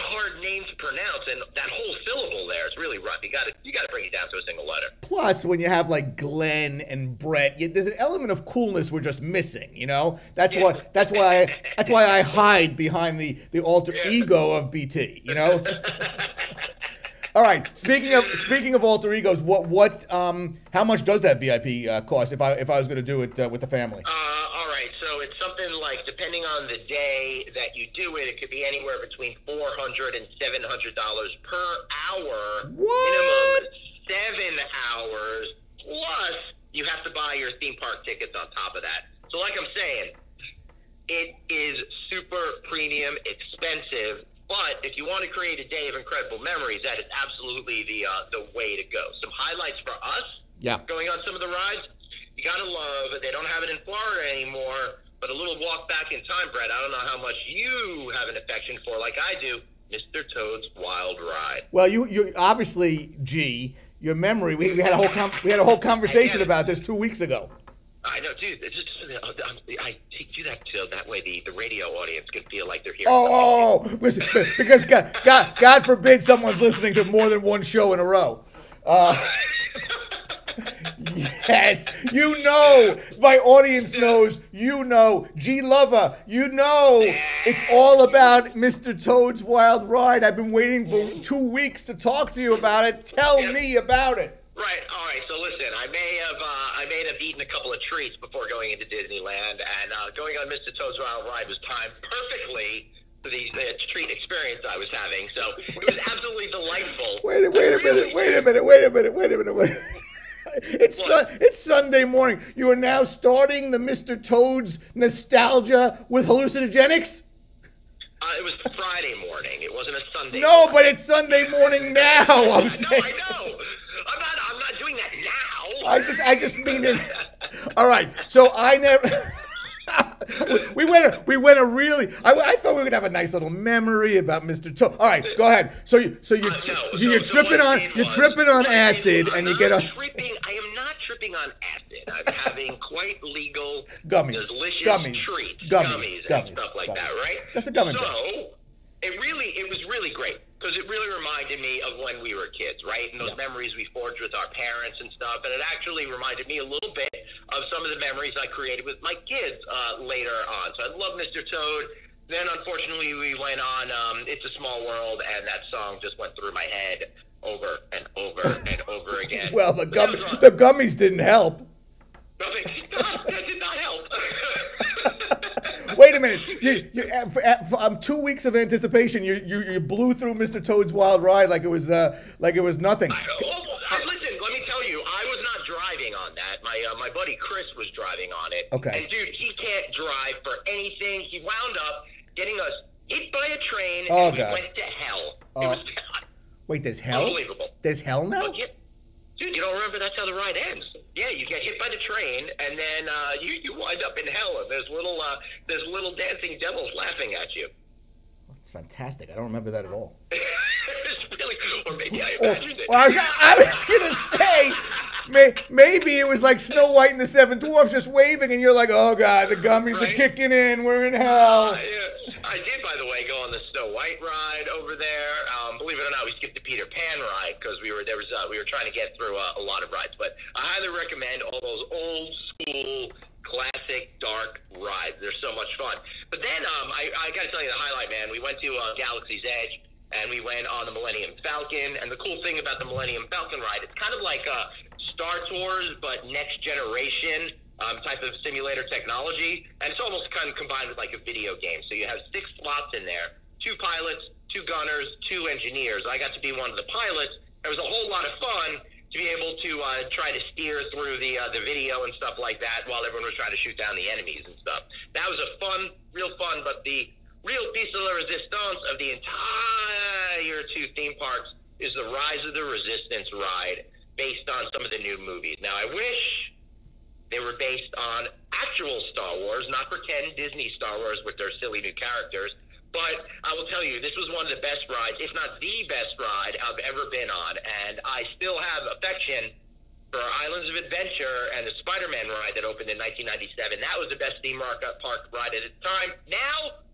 S7: name to pronounce, and that whole syllable there is really rough. You got to you got to bring it down to a single letter.
S3: Plus, when you have like Glenn and Brett, you, there's an element of coolness we're just missing. You know, that's
S7: Yeah.
S3: why that's why I, that's why I hide behind the the alter
S7: Yeah.
S3: ego of B T. You know. All right. Speaking of speaking of alter egos, what what um how much does that V I P uh, cost if I if I was going to do it uh, with the family?
S7: Uh, all right, so it's something like, depending on the day that you do it, it could be anywhere between four hundred and seven hundred dollars per hour.
S3: What?
S7: Minimum seven hours. Plus, you have to buy your theme park tickets on top of that. So, like I'm saying, it is super premium, expensive. But if you want to create a day of incredible memories, that is absolutely the uh, the way to go. Some highlights for us.
S3: Yeah.
S7: Going on some of the rides, you gotta love. They don't have it in Florida anymore, but a little walk back in time, Brett. I don't know how much you have an affection for, like I do, Mister Toad's Wild Ride.
S3: Well, you you obviously, G, your memory. We, we had a whole com- we had a whole conversation about this two weeks ago.
S7: I know, dude. It's just, I do that too. That way, the, the radio audience can feel like they're here.
S3: Oh, oh, oh, because God, God, God forbid someone's listening to more than one show in a row. Uh, yes, you know, my audience knows, you know, G Lover, you know, it's all about Mister Toad's Wild Ride. I've been waiting for two weeks to talk to you about it. Tell
S7: Yep.
S3: me about it.
S7: Right. All right. So listen, I may have uh, I may have eaten a couple of treats before going into Disneyland, and uh, going on Mister Toad's Wild Ride was timed perfectly for the, the treat experience I was having. So it was absolutely delightful.
S3: Wait, wait a minute, wait a minute, wait a minute, wait a minute, wait. It's sun, it's Sunday morning. You are now starting the Mister Toad's nostalgia with hallucinogenics?
S7: Uh, it was Friday morning. It wasn't a Sunday.
S3: No,
S7: morning.
S3: but it's Sunday morning now. I'm
S7: I
S3: saying.
S7: know. I know. I'm not. I'm not doing that now.
S3: I just, I just mean it. All right. So I never. we went. A, we went a really. I, I thought we would have a nice little memory about Mister Toad. All right, go ahead. So you, so you,
S7: Uh, no,
S3: so
S7: so-
S3: you're
S7: so
S3: tripping
S7: what I
S3: on,
S7: did
S3: you're
S7: was-
S3: tripping on
S7: what I did
S3: acid,
S7: was
S3: and you
S7: I'm
S3: get
S7: not
S3: a
S7: tripping. I am not tripping on acid. I'm having quite legal,
S3: Gummies.
S7: delicious
S3: Gummies.
S7: treats,
S3: Gummies.
S7: gummies,
S3: Gummies.
S7: and stuff like
S3: Gummies.
S7: that. Right?
S3: That's a gummy
S7: So
S3: bear.
S7: it really, it was really great because it really reminded me of when we were kids, right? And those
S3: Yeah.
S7: memories we forged with our parents and stuff. And it actually reminded me a little bit of some of the memories I created with my kids uh, later on. So I love Mister Toad. Then, unfortunately, we went on um, It's a Small World, and that song just went through my head over and over and over again.
S3: Well, the
S7: But that
S3: gum,
S7: was, uh,
S3: the gummies didn't help.
S7: nothing- that did not help.
S3: Wait a minute. You, you, uh, for, uh, for, um, two weeks of anticipation, you, you you blew through Mister Toad's Wild Ride like it was uh, like it was nothing.
S7: I, oh, uh, listen, let me tell you, I was not driving on that. My uh, my buddy Chris was driving on it.
S3: Okay.
S7: And dude, he can't drive for anything. He wound up getting us hit by a train,
S3: Oh,
S7: and
S3: God.
S7: we went to hell.
S3: Oh.
S7: It was
S3: Wait, there's hell?
S7: unbelievable.
S3: There's hell now?
S7: But yeah, dude, you don't remember that's how the ride ends. Yeah, you get hit by the train, and then uh, you you wind up in hell, and there's little uh, there's little dancing devils laughing at you.
S3: It's fantastic. I don't remember that at all.
S7: It's really, or maybe I
S3: Or,
S7: imagined it.
S3: or I, was, I was gonna say, may, maybe it was like Snow White and the Seven Dwarfs just waving, and you're like, "Oh God, the gummies
S7: Right?
S3: are kicking in. We're in hell."
S7: Uh, yeah. I did, by the way, go on the Snow White ride over there. Um, believe it or not, we skipped the Peter Pan ride because we were there was uh, we were trying to get through uh, a lot of rides. But I highly recommend all those old school, classic, dark rides. They're so much fun. But then um, I, I got to tell you the highlight, man. We went to uh, Galaxy's Edge. And we went on the Millennium Falcon. And the cool thing about the Millennium Falcon ride, it's kind of like uh, Star Tours, but next generation um, type of simulator technology. And it's almost kind of combined with like a video game. So you have six slots in there, two pilots, two gunners, two engineers. I got to be one of the pilots. It was a whole lot of fun to be able to uh, try to steer through the uh, the video and stuff like that while everyone was trying to shoot down the enemies and stuff. That was a fun, real fun, but the real piece of the resistance of the entire two theme parks is the Rise of the Resistance ride based on some of the new movies. Now, I wish they were based on actual Star Wars, not pretend Disney Star Wars with their silly new characters. But I will tell you, this was one of the best rides, if not the best ride I've ever been on. And I still have affection for Islands of Adventure and the Spider-Man ride that opened in nineteen ninety-seven. That was the best theme park park ride at its time. Now,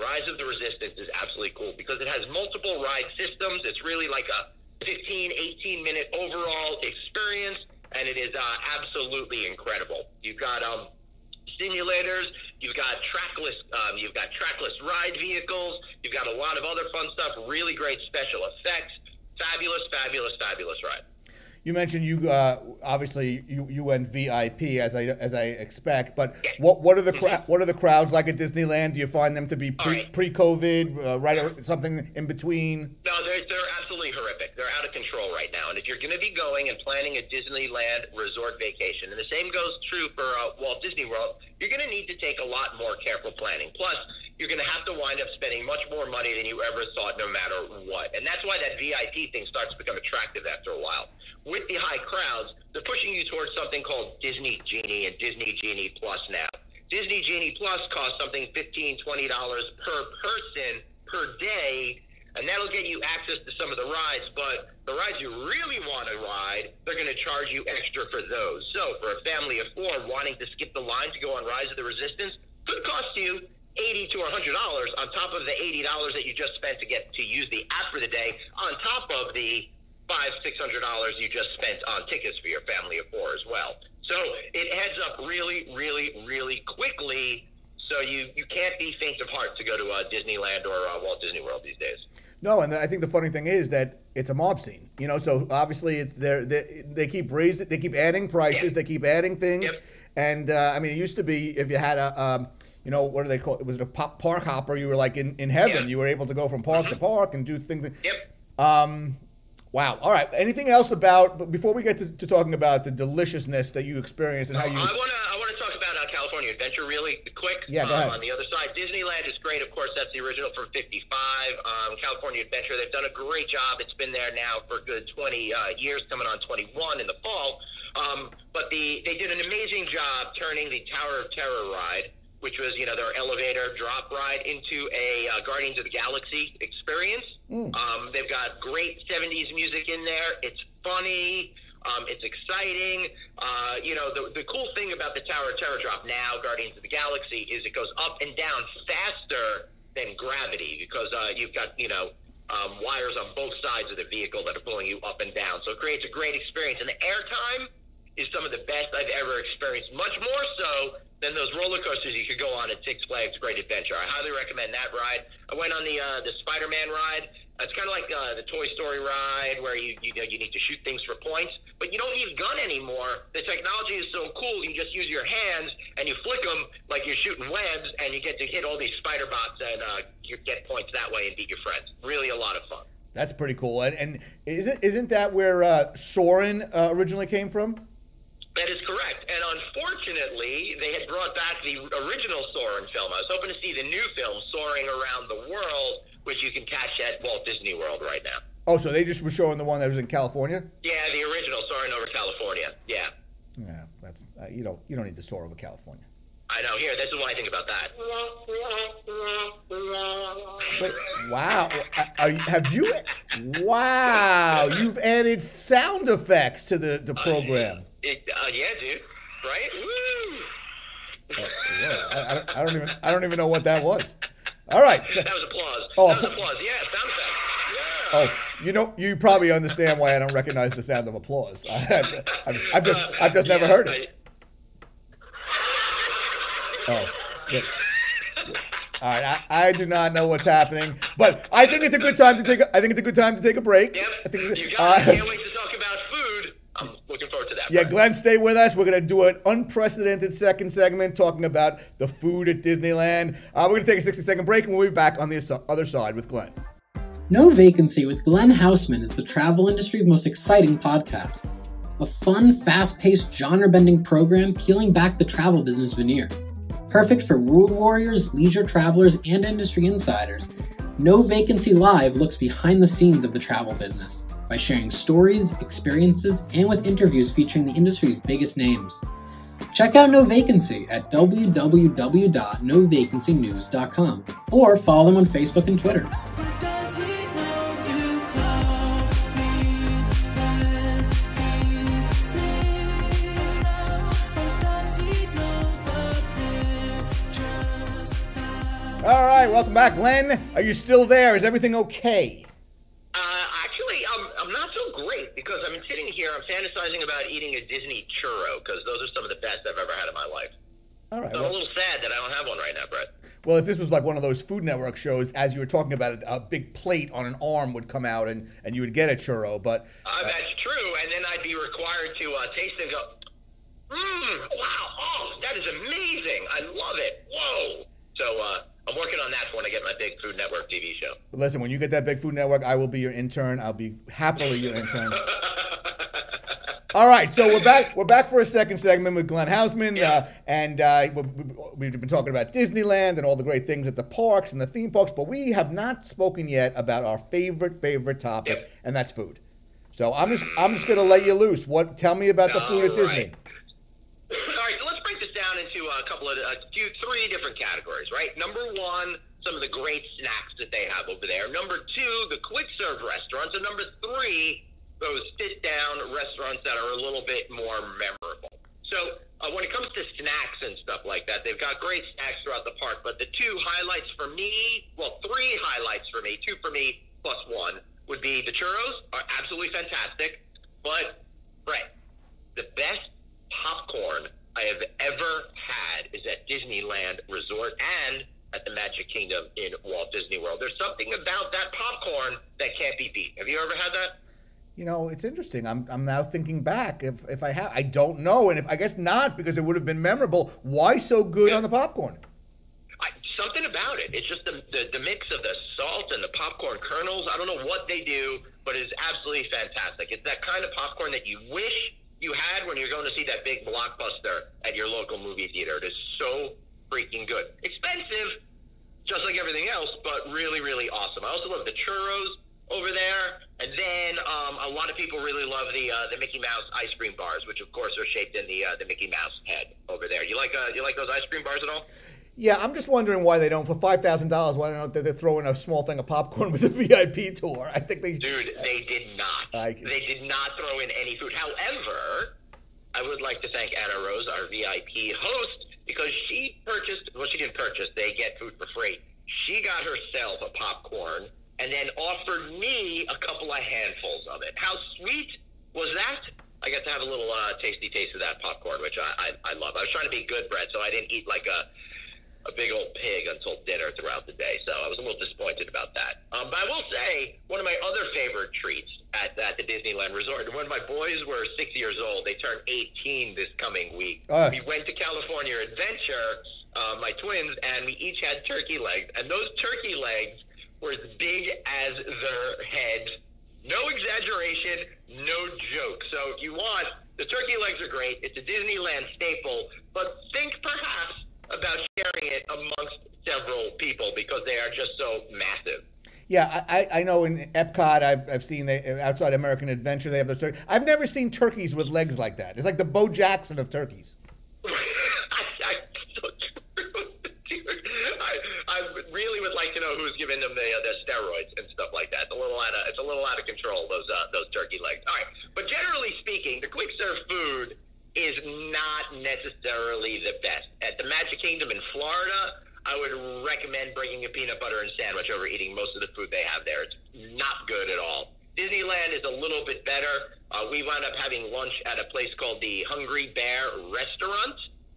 S7: Rise of the Resistance is absolutely cool because it has multiple ride systems. It's really like a fifteen, eighteen minute overall experience, and it is uh, absolutely incredible. You've got um, simulators, you've got trackless, um, you've got trackless ride vehicles, you've got a lot of other fun stuff, really great special effects. Fabulous, fabulous, fabulous ride.
S4: You mentioned you uh, obviously you, you went V I P as I as I expect, but what what are the cra- what are the crowds like at Disneyland? Do you find them to be pre
S7: right.
S4: pre COVID, uh, right, or something in between?
S7: No, they're they're absolutely horrific. They're out of control right now. And if you're going to be going and planning a Disneyland resort vacation, and the same goes true for uh, Walt Disney World, you're going to need to take a lot more careful planning. Plus, you're going to have to wind up spending much more money than you ever thought, no matter what. And that's why that V I P thing starts to become attractive after a while. With the high crowds, they're pushing you towards something called Disney Genie and Disney Genie Plus now. Disney Genie Plus costs something fifteen dollars, twenty dollars per person per day, and that'll get you access to some of the rides. But the rides you really want to ride, they're going to charge you extra for those. So for a family of four wanting to skip the line to go on Rise of the Resistance, could cost you eighty to one hundred dollars on top of the eighty dollars that you just spent to get to use the app for the day, on top of the five, six hundred dollars you just spent on tickets for your family of four as well. So it heads up really, really, really quickly. So you, you can't be faint of heart to go to uh, Disneyland or uh, Walt Disney World these days.
S4: No, and I think the funny thing is that it's a mob scene, you know. So obviously, it's they they they keep raising, they keep adding prices,
S7: Yep.
S4: they keep adding things,
S7: Yep.
S4: and uh, I mean, it used to be if you had a, um, you know, what do they call it? Was it a pop park hopper? You were like in, in heaven.
S7: Yep.
S4: You were able to go from park
S7: Mm-hmm.
S4: to park and do things.
S7: Yep.
S4: Um, wow. All right. Anything else about? But before we get to, to talking about the deliciousness that you experienced and how you.
S7: I want to I want to talk about uh, California Adventure really quick.
S4: Yeah, go
S7: um,
S4: ahead.
S7: On the other side, Disneyland is great. Of course, that's the original from fifty-five. Um, California Adventure, they've done a great job. It's been there now for a good twenty uh, years, coming on twenty-one in the fall. Um, but the they did an amazing job turning the Tower of Terror ride, which was, you know, their elevator drop ride, into a uh, Guardians of the Galaxy experience. Mm. Um, they've got great seventies music in there. It's funny. Um, it's exciting. Uh, you know, the, the cool thing about the Tower of Terror drop now, Guardians of the Galaxy, is it goes up and down faster than gravity because uh, you've got, you know, um, wires on both sides of the vehicle that are pulling you up and down. So it creates a great experience. And the airtime is some of the best I've ever experienced, much more so than those roller coasters you could go on at Six Flags Great Adventure. I highly recommend that ride. I went on the uh, the Spider-Man ride. It's kind of like uh, the Toy Story ride where you you know you need to shoot things for points, but you don't need a gun anymore. The technology is so cool. You just use your hands and you flick them like you're shooting webs, and you get to hit all these spider bots and uh, you get points that way and beat your friends. Really a lot of fun.
S4: That's pretty cool. And, and isn't isn't that where uh, Soarin' uh, originally came from?
S7: That is correct. And unfortunately, they had brought back the original Soarin' film. I was hoping to see the new film, Soaring Around the World, which you can catch at Walt Disney World right now.
S4: Oh, so they just were showing the one that was in California?
S7: Yeah, the original, Soaring Over California. Yeah.
S4: Yeah, that's uh, you don't you don't need to soar over California.
S7: I know. Here, this is what I think about that.
S4: Wait, wow. Are you, have you? Wow, you've added sound effects to the, the program.
S7: Uh, it, uh, yeah, dude. Right? Woo!
S4: Uh, yeah, I, I, don't, I don't even I don't even know what that was. All right.
S7: That was applause.
S4: Oh,
S7: that was applause. Yeah, sound effects. Yeah.
S4: Oh, you know, you probably understand why I don't recognize the sound of applause. I've, I've, I've just I've just never
S7: yeah,
S4: heard it. Oh, good. All right, I, I do not know what's happening, but I think it's a good time to take. A, I think it's a good time to take a break.
S7: Yep.
S4: I think
S7: You got
S4: uh,
S7: it. I can't wait to talk about food. I'm looking forward to that.
S4: Yeah,
S7: Brian.
S4: Glenn, stay with us. We're going to do an unprecedented second segment talking about the food at Disneyland. Uh, we're going to take a sixty-second break, and we'll be back on the other side with Glenn.
S6: No Vacancy with Glenn Haussman is the travel industry's most exciting podcast. A fun, fast-paced, genre-bending program peeling back the travel business veneer. Perfect for rule warriors, leisure travelers, and industry insiders, No Vacancy Live looks behind the scenes of the travel business by sharing stories, experiences, and with interviews featuring the industry's biggest names. Check out No Vacancy at w w w dot no vacancy news dot com or follow them on Facebook and Twitter.
S3: All right, welcome back. Glenn, are you still there? Is everything okay?
S7: Uh, actually, I'm, I'm not so great because I'm sitting here, I'm fantasizing about eating a Disney churro because those are some of the best I've ever had in my life.
S3: All right.
S7: So
S3: Well,
S7: I'm a little sad that I don't have one right now, Brett.
S3: well, if this was like one of those Food Network shows, as you were talking about it, a big plate on an arm would come out and, and you would get a churro, but...
S7: Uh, that's true, and then I'd be required to uh, taste and go, mmm, wow, oh, that is amazing. I love it. Whoa. So uh, I'm working on that for when I get my big Food Network T V show.
S3: Listen, when you get that big Food Network, I will be your intern. I'll be happily your intern. All right, so we're back. We're back for a second segment with Glenn Haussman, uh, and uh, we've been talking about Disneyland and all the great things at the parks and the theme parks, but we have not spoken yet about our favorite favorite topic,
S7: Yep.
S3: and that's food. So I'm just I'm just gonna let you loose. What? Tell me about the food at
S7: All
S3: Disney.
S7: right. All right, so let's break this down into a couple of, a few, three different categories, right? Number one, some of the great snacks that they have over there. Number two, the quick serve restaurants. And number three, those sit-down restaurants that are a little bit more memorable. So uh, when it comes to snacks and stuff like that, they've got great snacks throughout the park. But the two highlights for me, well, three highlights for me, two for me plus one, would be the churros are absolutely fantastic. But, Brett, the best popcorn I have ever had is at Disneyland Resort and at the Magic Kingdom in Walt Disney World. There's something about that popcorn that can't be beat. Have you ever had that?
S3: You know, it's interesting. I'm I'm now thinking back. If if I have, I don't know, and if I guess not because it would have been memorable. Why so good
S7: Yeah.
S3: on the popcorn?
S7: I, something about it. It's just the, the the mix of the salt and the popcorn kernels. I don't know what they do, but it's absolutely fantastic. It's that kind of popcorn that you wish you had when you're going to see that big blockbuster at your local movie theater. It is so freaking good. Expensive, just like everything else, but really, really awesome. I also love the churros over there, and then um, a lot of people really love the uh, the Mickey Mouse ice cream bars, which of course are shaped in the uh, the Mickey Mouse head over there. You like uh, you like those ice cream bars at all?
S3: Yeah, I'm just wondering why they don't, for five thousand dollars, why don't they throw in a small thing of popcorn with a V I P tour? I think they...
S7: Dude, they did not.
S3: I-
S7: They did not throw in any food. However, I would like to thank Anna Rose, our V I P host, because she purchased, well, she didn't purchase, they get food for free. She got herself a popcorn and then offered me a couple of handfuls of it. How sweet was that? I got to have a little uh, tasty taste of that popcorn, which I, I, I love. I was trying to be good, Brett, so I didn't eat like a a big old pig until dinner throughout the day, so I was a little disappointed about that. Um, but I will say, one of my other favorite treats at, at the Disneyland Resort, when my boys were six years old, they turned eighteen this coming week.
S3: Uh.
S7: We went to California Adventure, uh, my twins, and we each had turkey legs, and those turkey legs were as big as their heads. No exaggeration, no joke. So if you want, the turkey legs are great. It's a Disneyland staple, but think perhaps about sharing it amongst several people because they are just so massive.
S3: Yeah, I, I know in Epcot, I've, I've seen they, outside American Adventure, they have those turkeys. I've never seen turkeys with legs like that. It's like the Bo Jackson of turkeys.
S7: I, I, so true. Dude, I, I really would like to know who's giving them the, uh, the steroids and stuff like that. It's a little out of, it's a little out of control, those uh, those turkey legs. All right, but generally speaking, the quick serve food is not necessarily the best. At the Magic Kingdom in Florida, I would recommend bringing a peanut butter and sandwich over eating most of the food they have there. It's not good at all. Disneyland is a little bit better. Uh, we wound up having lunch at a place called the Hungry Bear Restaurant,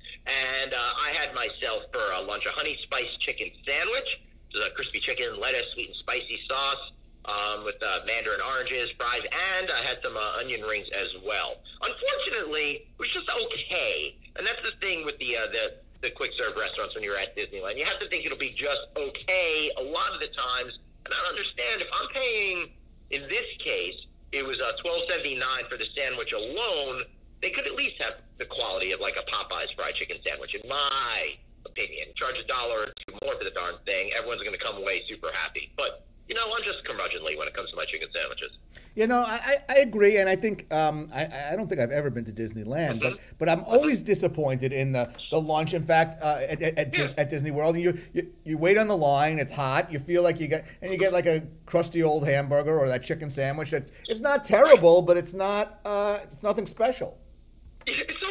S7: and uh, I had myself for uh, lunch a honey spice chicken sandwich, which is a crispy chicken, lettuce, sweet and spicy sauce, Um, with uh, mandarin oranges, fries, and I had some uh, onion rings as well. Unfortunately, it was just okay, and that's the thing with the uh, the the quick serve restaurants when you're at Disneyland. You have to think it'll be just okay a lot of the times, and I don't understand if I'm paying. In this case, it was uh, twelve seventy-nine for the sandwich alone. They could at least have the quality of like a Popeye's fried chicken sandwich, in my opinion. Charge a dollar or two more for the darn thing. Everyone's going to come away super happy, but. You know, I'm just curmudgeonly when it comes to my chicken sandwiches.
S3: You know, I, I agree, and I think um, I, I don't think I've ever been to Disneyland, but but I'm always disappointed in the, the lunch. In fact, uh, at, at,
S7: Yeah.
S3: at Disney World, you, you you wait on the line. It's hot. You feel like you get and you get like a crusty old hamburger or that chicken sandwich. That it's not terrible, but it's not uh, it's nothing special.
S7: It's so funny.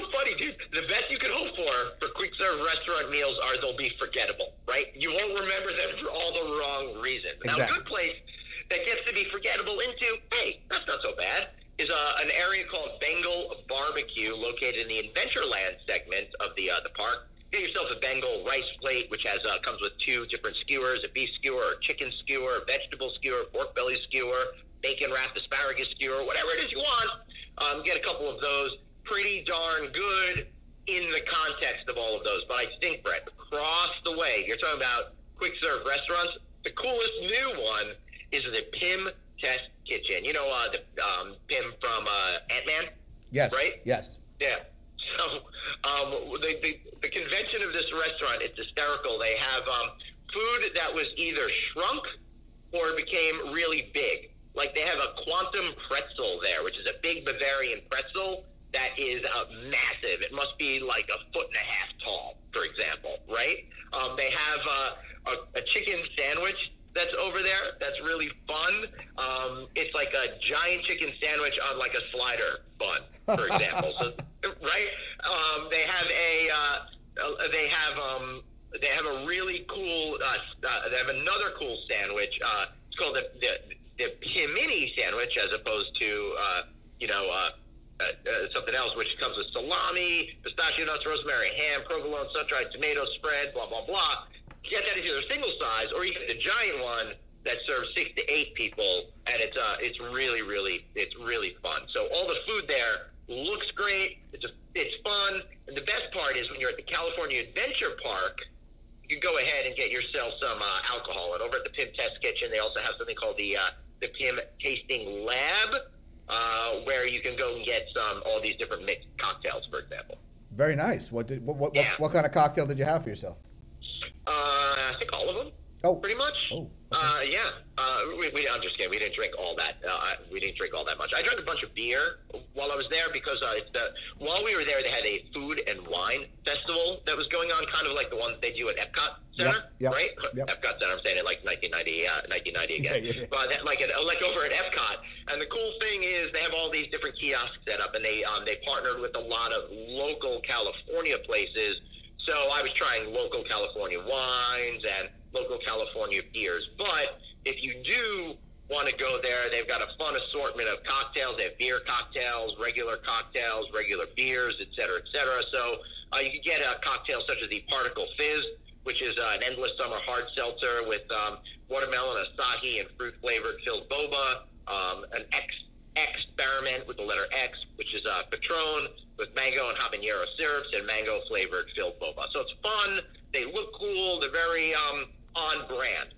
S7: dude, the best you can hope for for quick serve restaurant meals are they'll be forgettable, right? You won't remember them for all the wrong reasons. Now,
S3: Exactly.
S7: a good place that gets to be forgettable into, hey, that's not so bad, is uh, an area called Bengal Barbecue, located in the Adventureland segment of the uh, the park. Get yourself a Bengal rice plate, which has uh, comes with two different skewers: a beef skewer, a chicken skewer, a vegetable skewer, pork belly skewer, bacon wrapped asparagus skewer, whatever it is you want. Um, get a couple of those. Pretty darn good in the context of all of those. But I think, Brett, across the way, you're talking about quick serve restaurants. The coolest new one is the Pim Test Kitchen. You know uh, the um, Pim from uh, Ant-Man?
S3: Yes.
S7: Right?
S3: Yes.
S7: Yeah. So um, the, the, the convention of this restaurant, it's hysterical. They have um, food that was either shrunk or became really big. Like they have a quantum pretzel there, which is a big Bavarian pretzel that is uh, massive. It must be like a foot and a half tall, for example, right? Um, they have uh, a, a chicken sandwich that's over there that's really fun. Um, it's like a giant chicken sandwich on like a slider bun, for example. So, right? Um, they have a uh, uh, they have um, they have a really cool. Uh, uh, they have another cool sandwich. Uh, it's called the the, the Pimini sandwich, as opposed to uh, you know. Uh, Uh, uh, something else, which comes with salami, pistachio nuts, rosemary, ham, provolone, sun-dried tomato spread, blah, blah, blah. Get that either single size, or you get the giant one that serves six to eight people, and it's uh, it's really, really, it's really fun. So all the food there looks great. It's a, it's fun, and the best part is when you're at the California Adventure Park, you can go ahead and get yourself some uh, alcohol. And over at the Pim Test Kitchen, they also have something called the uh, the Pim Tasting Lab. Uh, where you can go and get some all these different mixed cocktails, for example.
S3: Very nice. What did what what,
S7: Yeah.
S3: what, what kind of cocktail did you have for yourself?
S7: Uh, I think all of them.
S3: Oh.
S7: Pretty much.
S3: Oh, okay.
S7: Uh, yeah. Uh, we, we, I'm just kidding. We didn't drink all that. Uh, we didn't drink all that much. I drank a bunch of beer while I was there because uh, it's the, while we were there, they had a food and wine festival that was going on, kind of like the one that they do at Epcot Center,
S3: Yep, yep,
S7: right?
S3: yep.
S7: Epcot Center. I'm saying it like nineteen ninety, uh, nineteen ninety again.
S3: Yeah, yeah, yeah.
S7: But that, like, at, like over at Epcot. And the cool thing is they have all these different kiosks set up, and they um, they partnered with a lot of local California places. So I was trying local California wines and local California beers. But if you do want to go there, they've got a fun assortment of cocktails. They have beer cocktails, regular cocktails, regular beers, et cetera, et cetera. So uh, you can get a cocktail such as the Particle Fizz, which is uh, an endless summer hard seltzer with um, watermelon, acai, and fruit-flavored filled boba. Um, an X experiment with the letter X, which is uh, Patron with mango and habanero syrups and mango-flavored filled boba. So it's fun. They look cool. They're very um, on brand.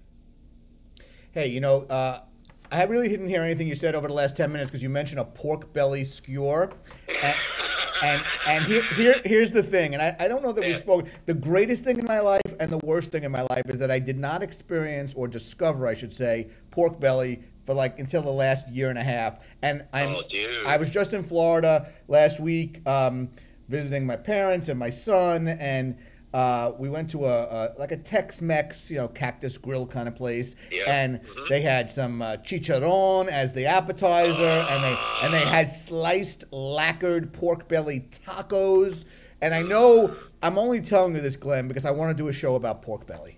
S3: Hey, you know, uh, I really didn't hear anything you said over the last ten minutes because you mentioned a pork belly skewer. And, and, and here, here, here's the thing, and I, I don't know that we spoke. The greatest thing in my life and the worst thing in my life is that I did not experience or discover, I should say, pork belly for like until the last year and a half. And I'm,
S7: Oh, dude.
S3: I was just in Florida last week um, visiting my parents and my son, and uh, we went to a, a like a Tex-Mex, you know, Cactus Grill kind of place,
S7: Yeah.
S3: and
S7: Mhm.
S3: they had some uh, chicharron as the appetizer, and they and they had sliced lacquered pork belly tacos. And I know I'm only telling you this, Glenn, because I want to do a show about pork belly.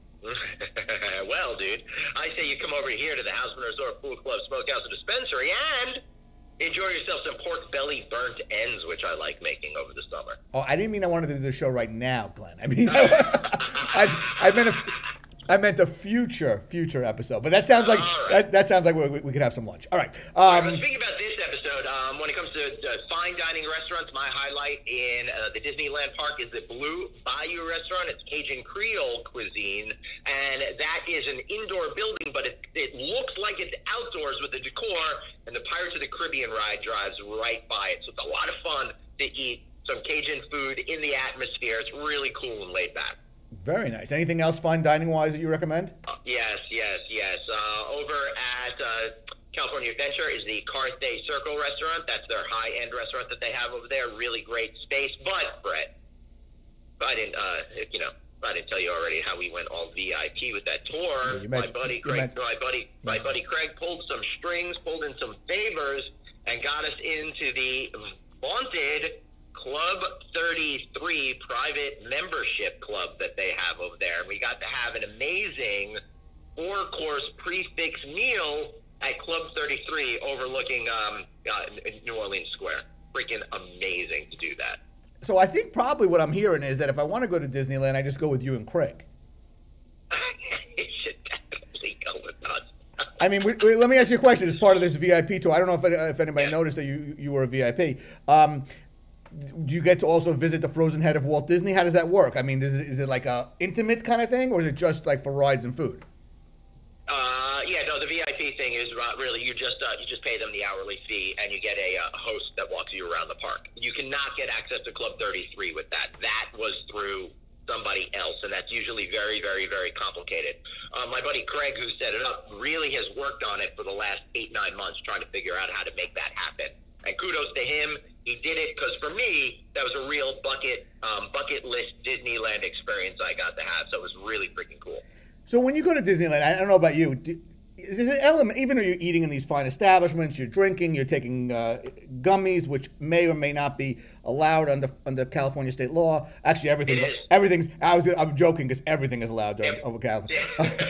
S7: Well, dude, I say you come over here to the Haussman Resort Pool Club Smokehouse and Dispensary and enjoy yourself some pork belly burnt ends, which I like making over the summer.
S3: Oh, I didn't mean I wanted to do the show right now, Glenn. I mean, I, I meant a, I meant a future, future episode. But that sounds like
S7: All right.
S3: that, that sounds like we, we could have some lunch. All right.
S7: All right,
S3: Um,
S7: but speaking about this episode, um, when it comes to uh, fine dining restaurants, my highlight in uh, the Disneyland park is the Blue Bayou restaurant. It's Cajun Creole cuisine, and that is an indoor building, but it, it looks like it's outdoors with the decor, and the Pirates of the Caribbean ride drives right by it. So it's a lot of fun to eat some Cajun food in the atmosphere. It's really cool and laid back.
S3: very nice. Anything else fine dining wise that you recommend?
S7: Uh, yes, yes, yes. Uh, over at uh, California Adventure is the Carthay Circle restaurant. That's their high-end restaurant that they have over there. Really great space. But, Brett, I didn't, uh, you know, I didn't tell you already how we went all V I P with that tour.
S3: Yeah, you
S7: my
S3: mentioned-
S7: buddy
S3: you
S7: Craig,
S3: mentioned-
S7: my buddy, my buddy Craig pulled some strings, pulled in some favors, and got us into the vaunted Club thirty-three private membership club that they have over there. We got to have an amazing four-course prefix meal at Club thirty-three overlooking um, uh, New Orleans Square. Freaking amazing to do that.
S3: So I think probably what I'm hearing is that if I want to go to Disneyland, I just go with you and Craig.
S7: You should definitely go with us.
S3: I mean, we, we, let me ask you a question. As part of this V I P tour, I don't know if, if anybody noticed that you you were a V I P. Um, do you get to also visit the frozen head of Walt Disney? How does that work? I mean, is it, is it like a intimate kind of thing, or is it just like for rides and food?
S7: Uh, yeah, no, the V I P thing is uh, really you just uh, you just pay them the hourly fee and you get a uh, host that walks you around the park. You cannot get access to Club thirty-three with that. That was through somebody else, and that's usually very, very, very complicated. Uh, my buddy Craig, who set it up, really has worked on it for the last eight, nine months trying to figure out how to make that happen. And kudos to him. He did it because for me, that was a real bucket um, bucket list Disneyland experience I got to have. So it was really freaking cool.
S3: So when you go to Disneyland, I don't know about you, do, is there an element, even though you're eating in these fine establishments, you're drinking, you're taking uh, gummies, which may or may not be allowed under under California state law. Actually, everything, everything's. I was, I'm joking because everything is allowed over, over California.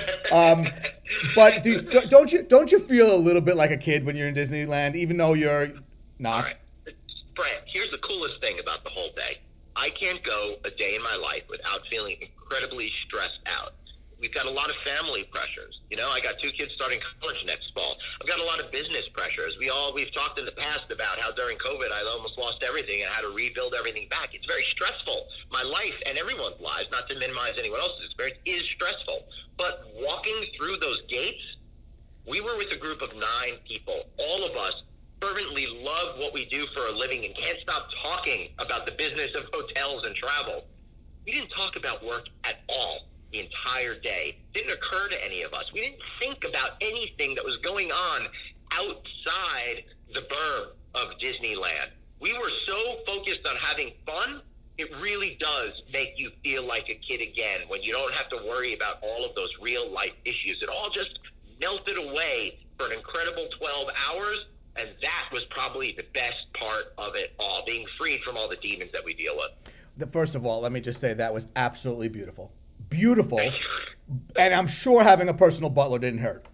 S3: um, but do, don't you don't you feel a little bit like a kid when you're in Disneyland, even though you're not?
S7: All right. Brett, here's the coolest thing about the whole day. I can't go a day in my life without feeling incredibly stressed out. We've got a lot of family pressures. You know, I got two kids starting college next fall. I've got a lot of business pressures. We all, we've talked in the past about how during COVID I almost lost everything and had to rebuild everything back. It's very stressful. My life and everyone's lives, not to minimize anyone else's experience, is stressful. But walking through those gates, we were with a group of nine people. All of us fervently love what we do for a living and can't stop talking about the business of hotels and travel. We didn't talk about work at all the entire day. Didn't occur to any of us. We didn't think about anything that was going on outside the berm of Disneyland. We were so focused on having fun, it really does make you feel like a kid again when you don't have to worry about all of those real life issues. It all just melted away for an incredible twelve hours, and that was probably the best part of it all, being freed from all the demons that we deal with.
S3: The, first of all, let me just say that was absolutely beautiful. Beautiful, and I'm sure having a personal butler didn't hurt.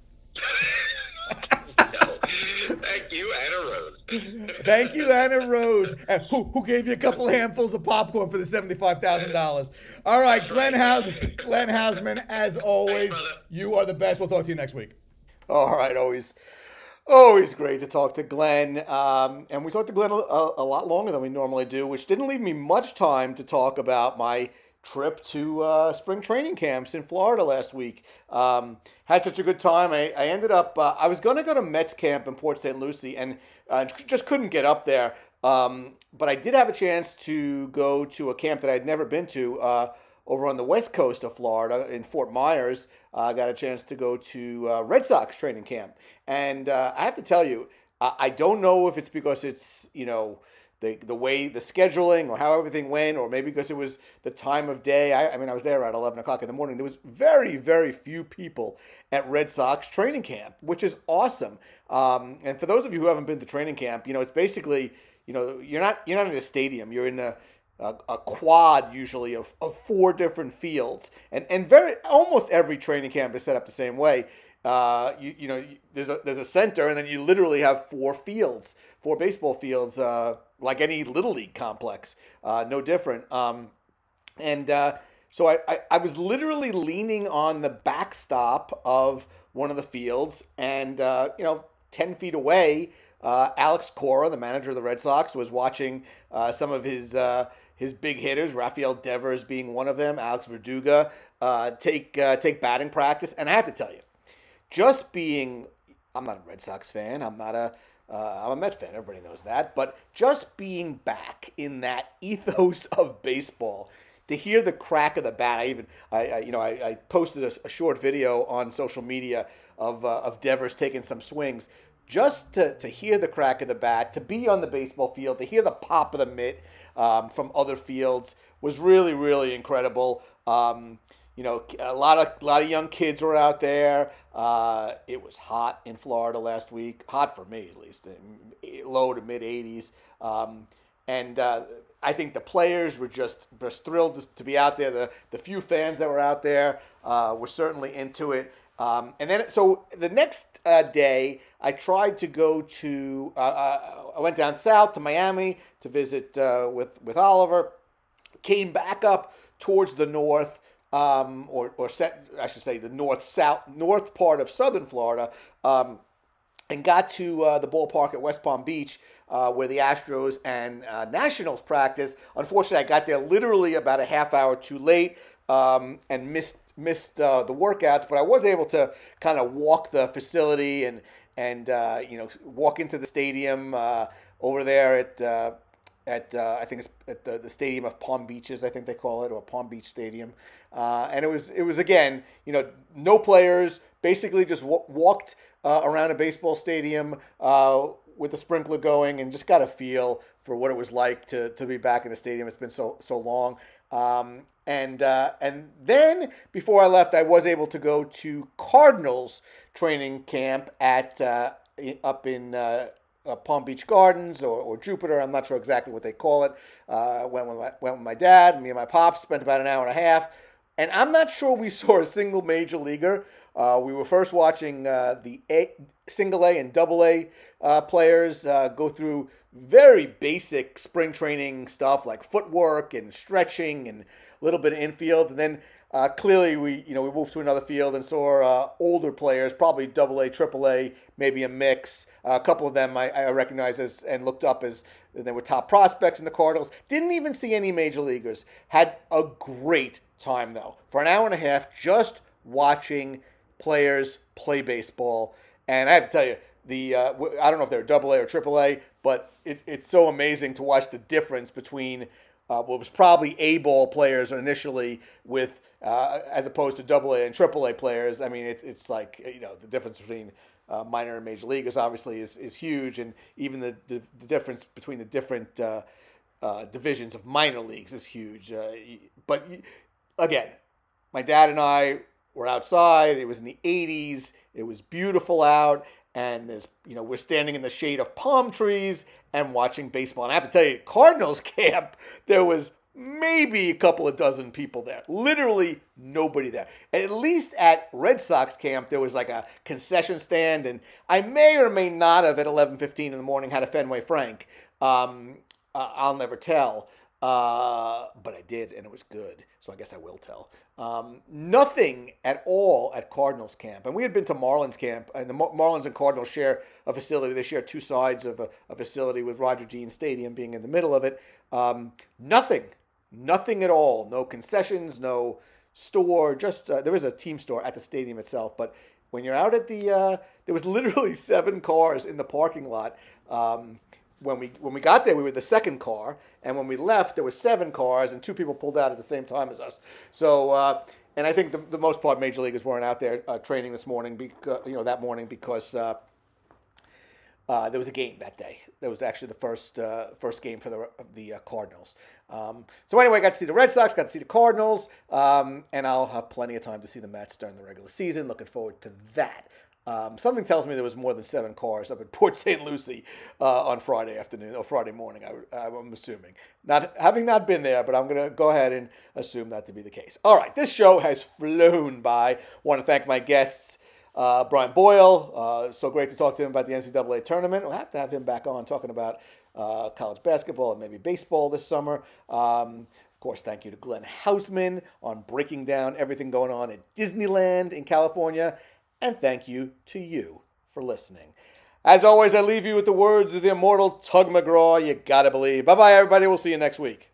S7: No. Thank you, Anna Rose.
S3: Thank you, Anna Rose, and who, who gave you a couple handfuls of popcorn for the seventy-five thousand dollars. All right, Glenn Haussman, Glenn Haussman, as always,
S7: Thanks,
S3: you are the best. We'll talk to you next week. All right, always. Always great to talk to Glenn. Um, and we talked to Glenn a, a lot longer than we normally do, which didn't leave me much time to talk about my trip to uh, spring training camps in Florida last week. Um, had such a good time. I, I ended up, uh, I was going to go to Mets camp in Port Saint Lucie and uh, just couldn't get up there. Um, but I did have a chance to go to a camp that I'd never been to uh, over on the west coast of Florida in Fort Myers. I uh, got a chance to go to uh, Red Sox training camp. And uh, I have to tell you, I, I don't know if it's because it's, you know, The, the way, the scheduling or how everything went, or maybe because it was the time of day. I, I mean, I was there at eleven o'clock in the morning. There was very, very few people at Red Sox training camp, which is awesome. Um, and for those of you who haven't been to training camp, you know, it's basically, you know, you're not you're not in a stadium. You're in a a, a quad usually of, of four different fields, and and very almost every training camp is set up the same way. Uh, you you know, there's a there's a center, and then you literally have four fields, four baseball fields, uh, like any little league complex, uh, no different. Um, and uh, so I, I I was literally leaning on the backstop of one of the fields, and uh, you know, ten feet away, uh, Alex Cora, the manager of the Red Sox, was watching uh, some of his uh, his big hitters, Rafael Devers being one of them, Alex Verduga, uh, take uh, take batting practice, and I have to tell you. Just being, I'm not a Red Sox fan. I'm not a, uh, I'm a Met fan. Everybody knows that. But just being back in that ethos of baseball, to hear the crack of the bat. I even, I, I you know, I, I posted a, a short video on social media of uh, of Devers taking some swings. Just to to hear the crack of the bat, to be on the baseball field, to hear the pop of the mitt um, from other fields was really, really incredible. Um, You know, a lot of a lot of young kids were out there. Uh, it was hot in Florida last week. Hot for me, at least. Low to mid eighties. Um, and uh, I think the players were just, just thrilled to be out there. The, the few fans that were out there uh, were certainly into it. Um, and then, so the next uh, day, I tried to go to, uh, uh, I went down south to Miami to visit uh, with, with Oliver, came back up towards the north, um, or, or set, I should say the north-south, north part of southern Florida, um, and got to uh, the ballpark at West Palm Beach, uh, where the Astros and uh, Nationals practice. Unfortunately, I got there literally about a half hour too late um, and missed missed uh, the workouts, but I was able to kind of walk the facility and and uh, you know walk into the stadium uh, over there at uh, at uh, I think it's at the, the Stadium of Palm Beaches, I think they call it, or Palm Beach Stadium, uh, and it was it was again you know no players, basically just w- walked uh, around a baseball stadium uh, with the sprinkler going and just got a feel for what it was like to to be back in the stadium. It's been so so long. Um, and uh, and then before I left, I was able to go to Cardinals training camp at uh, up in uh, uh, Palm Beach Gardens or, or Jupiter. I'm not sure exactly what they call it. Uh, went with my, went with my dad, me and my pops, spent about an hour and a half, and I'm not sure we saw a single major leaguer. Uh, we were first watching uh, the A, single A and double A uh, players uh, go through very basic spring training stuff like footwork and stretching and a little bit of infield. And then uh, clearly we, you know, we moved to another field and saw uh, older players, probably double A, triple A, maybe a mix. Uh, a couple of them I, I recognized as and looked up as they were top prospects in the Cardinals. Didn't even see any major leaguers. Had a great time though. For an hour and a half, just watching players play baseball. And I have to tell you, the uh, I don't know if they're double A or triple A, but it, it's so amazing to watch the difference between uh, what was probably A ball players initially with uh, as opposed to double A and triple A players. I mean, it's it's like, you know, the difference between uh, minor and major leaguers obviously is, is huge, and even the, the, the difference between the different uh, uh, divisions of minor leagues is huge. Uh, but again, my dad and I were outside. It was in the eighties. It was beautiful out. And there's, you know, we're standing in the shade of palm trees and watching baseball. And I have to tell you, Cardinals camp, there was maybe a couple of dozen people there. Literally nobody there. At least at Red Sox camp, there was like a concession stand. And I may or may not have at eleven fifteen in the morning had a Fenway Frank. Um, uh, I'll never tell. Uh, but I did, and it was good. So I guess I will tell. Um, nothing at all at Cardinals camp. And we had been to Marlins camp, and the Mar- Marlins and Cardinals share a facility. They share two sides of a, a facility with Roger Dean Stadium being in the middle of it. Um, nothing. Nothing at all. No concessions, no store. Just uh, there was a team store at the stadium itself. But when you're out at the, uh, there was literally seven cars in the parking lot. Um, When we when we got there, we were the second car, and when we left, there were seven cars, and two people pulled out at the same time as us. So, uh, and I think the, the most part, major leaguers weren't out there uh, training this morning, because you know that morning because uh, uh, there was a game that day. That was actually the first uh, first game for the the uh, Cardinals. Um, so anyway, I got to see the Red Sox, got to see the Cardinals, um, and I'll have plenty of time to see the Mets during the regular season. Looking forward to that. Um, something tells me there was more than seven cars up at Port Saint Lucie uh, on Friday afternoon or Friday morning. I, I'm assuming, not having not been there, but I'm going to go ahead and assume that to be the case. All right, this show has flown by. Want to thank my guests, uh, Brian Boyle. Uh, so great to talk to him about the N C double A tournament. We'll have to have him back on talking about uh, college basketball and maybe baseball this summer. Um, Of course, thank you to Glenn Haussman on breaking down everything going on at Disneyland in California. And thank you to you for listening. As always, I leave you with the words of the immortal Tug McGraw. You gotta believe. Bye-bye, everybody. We'll see you next week.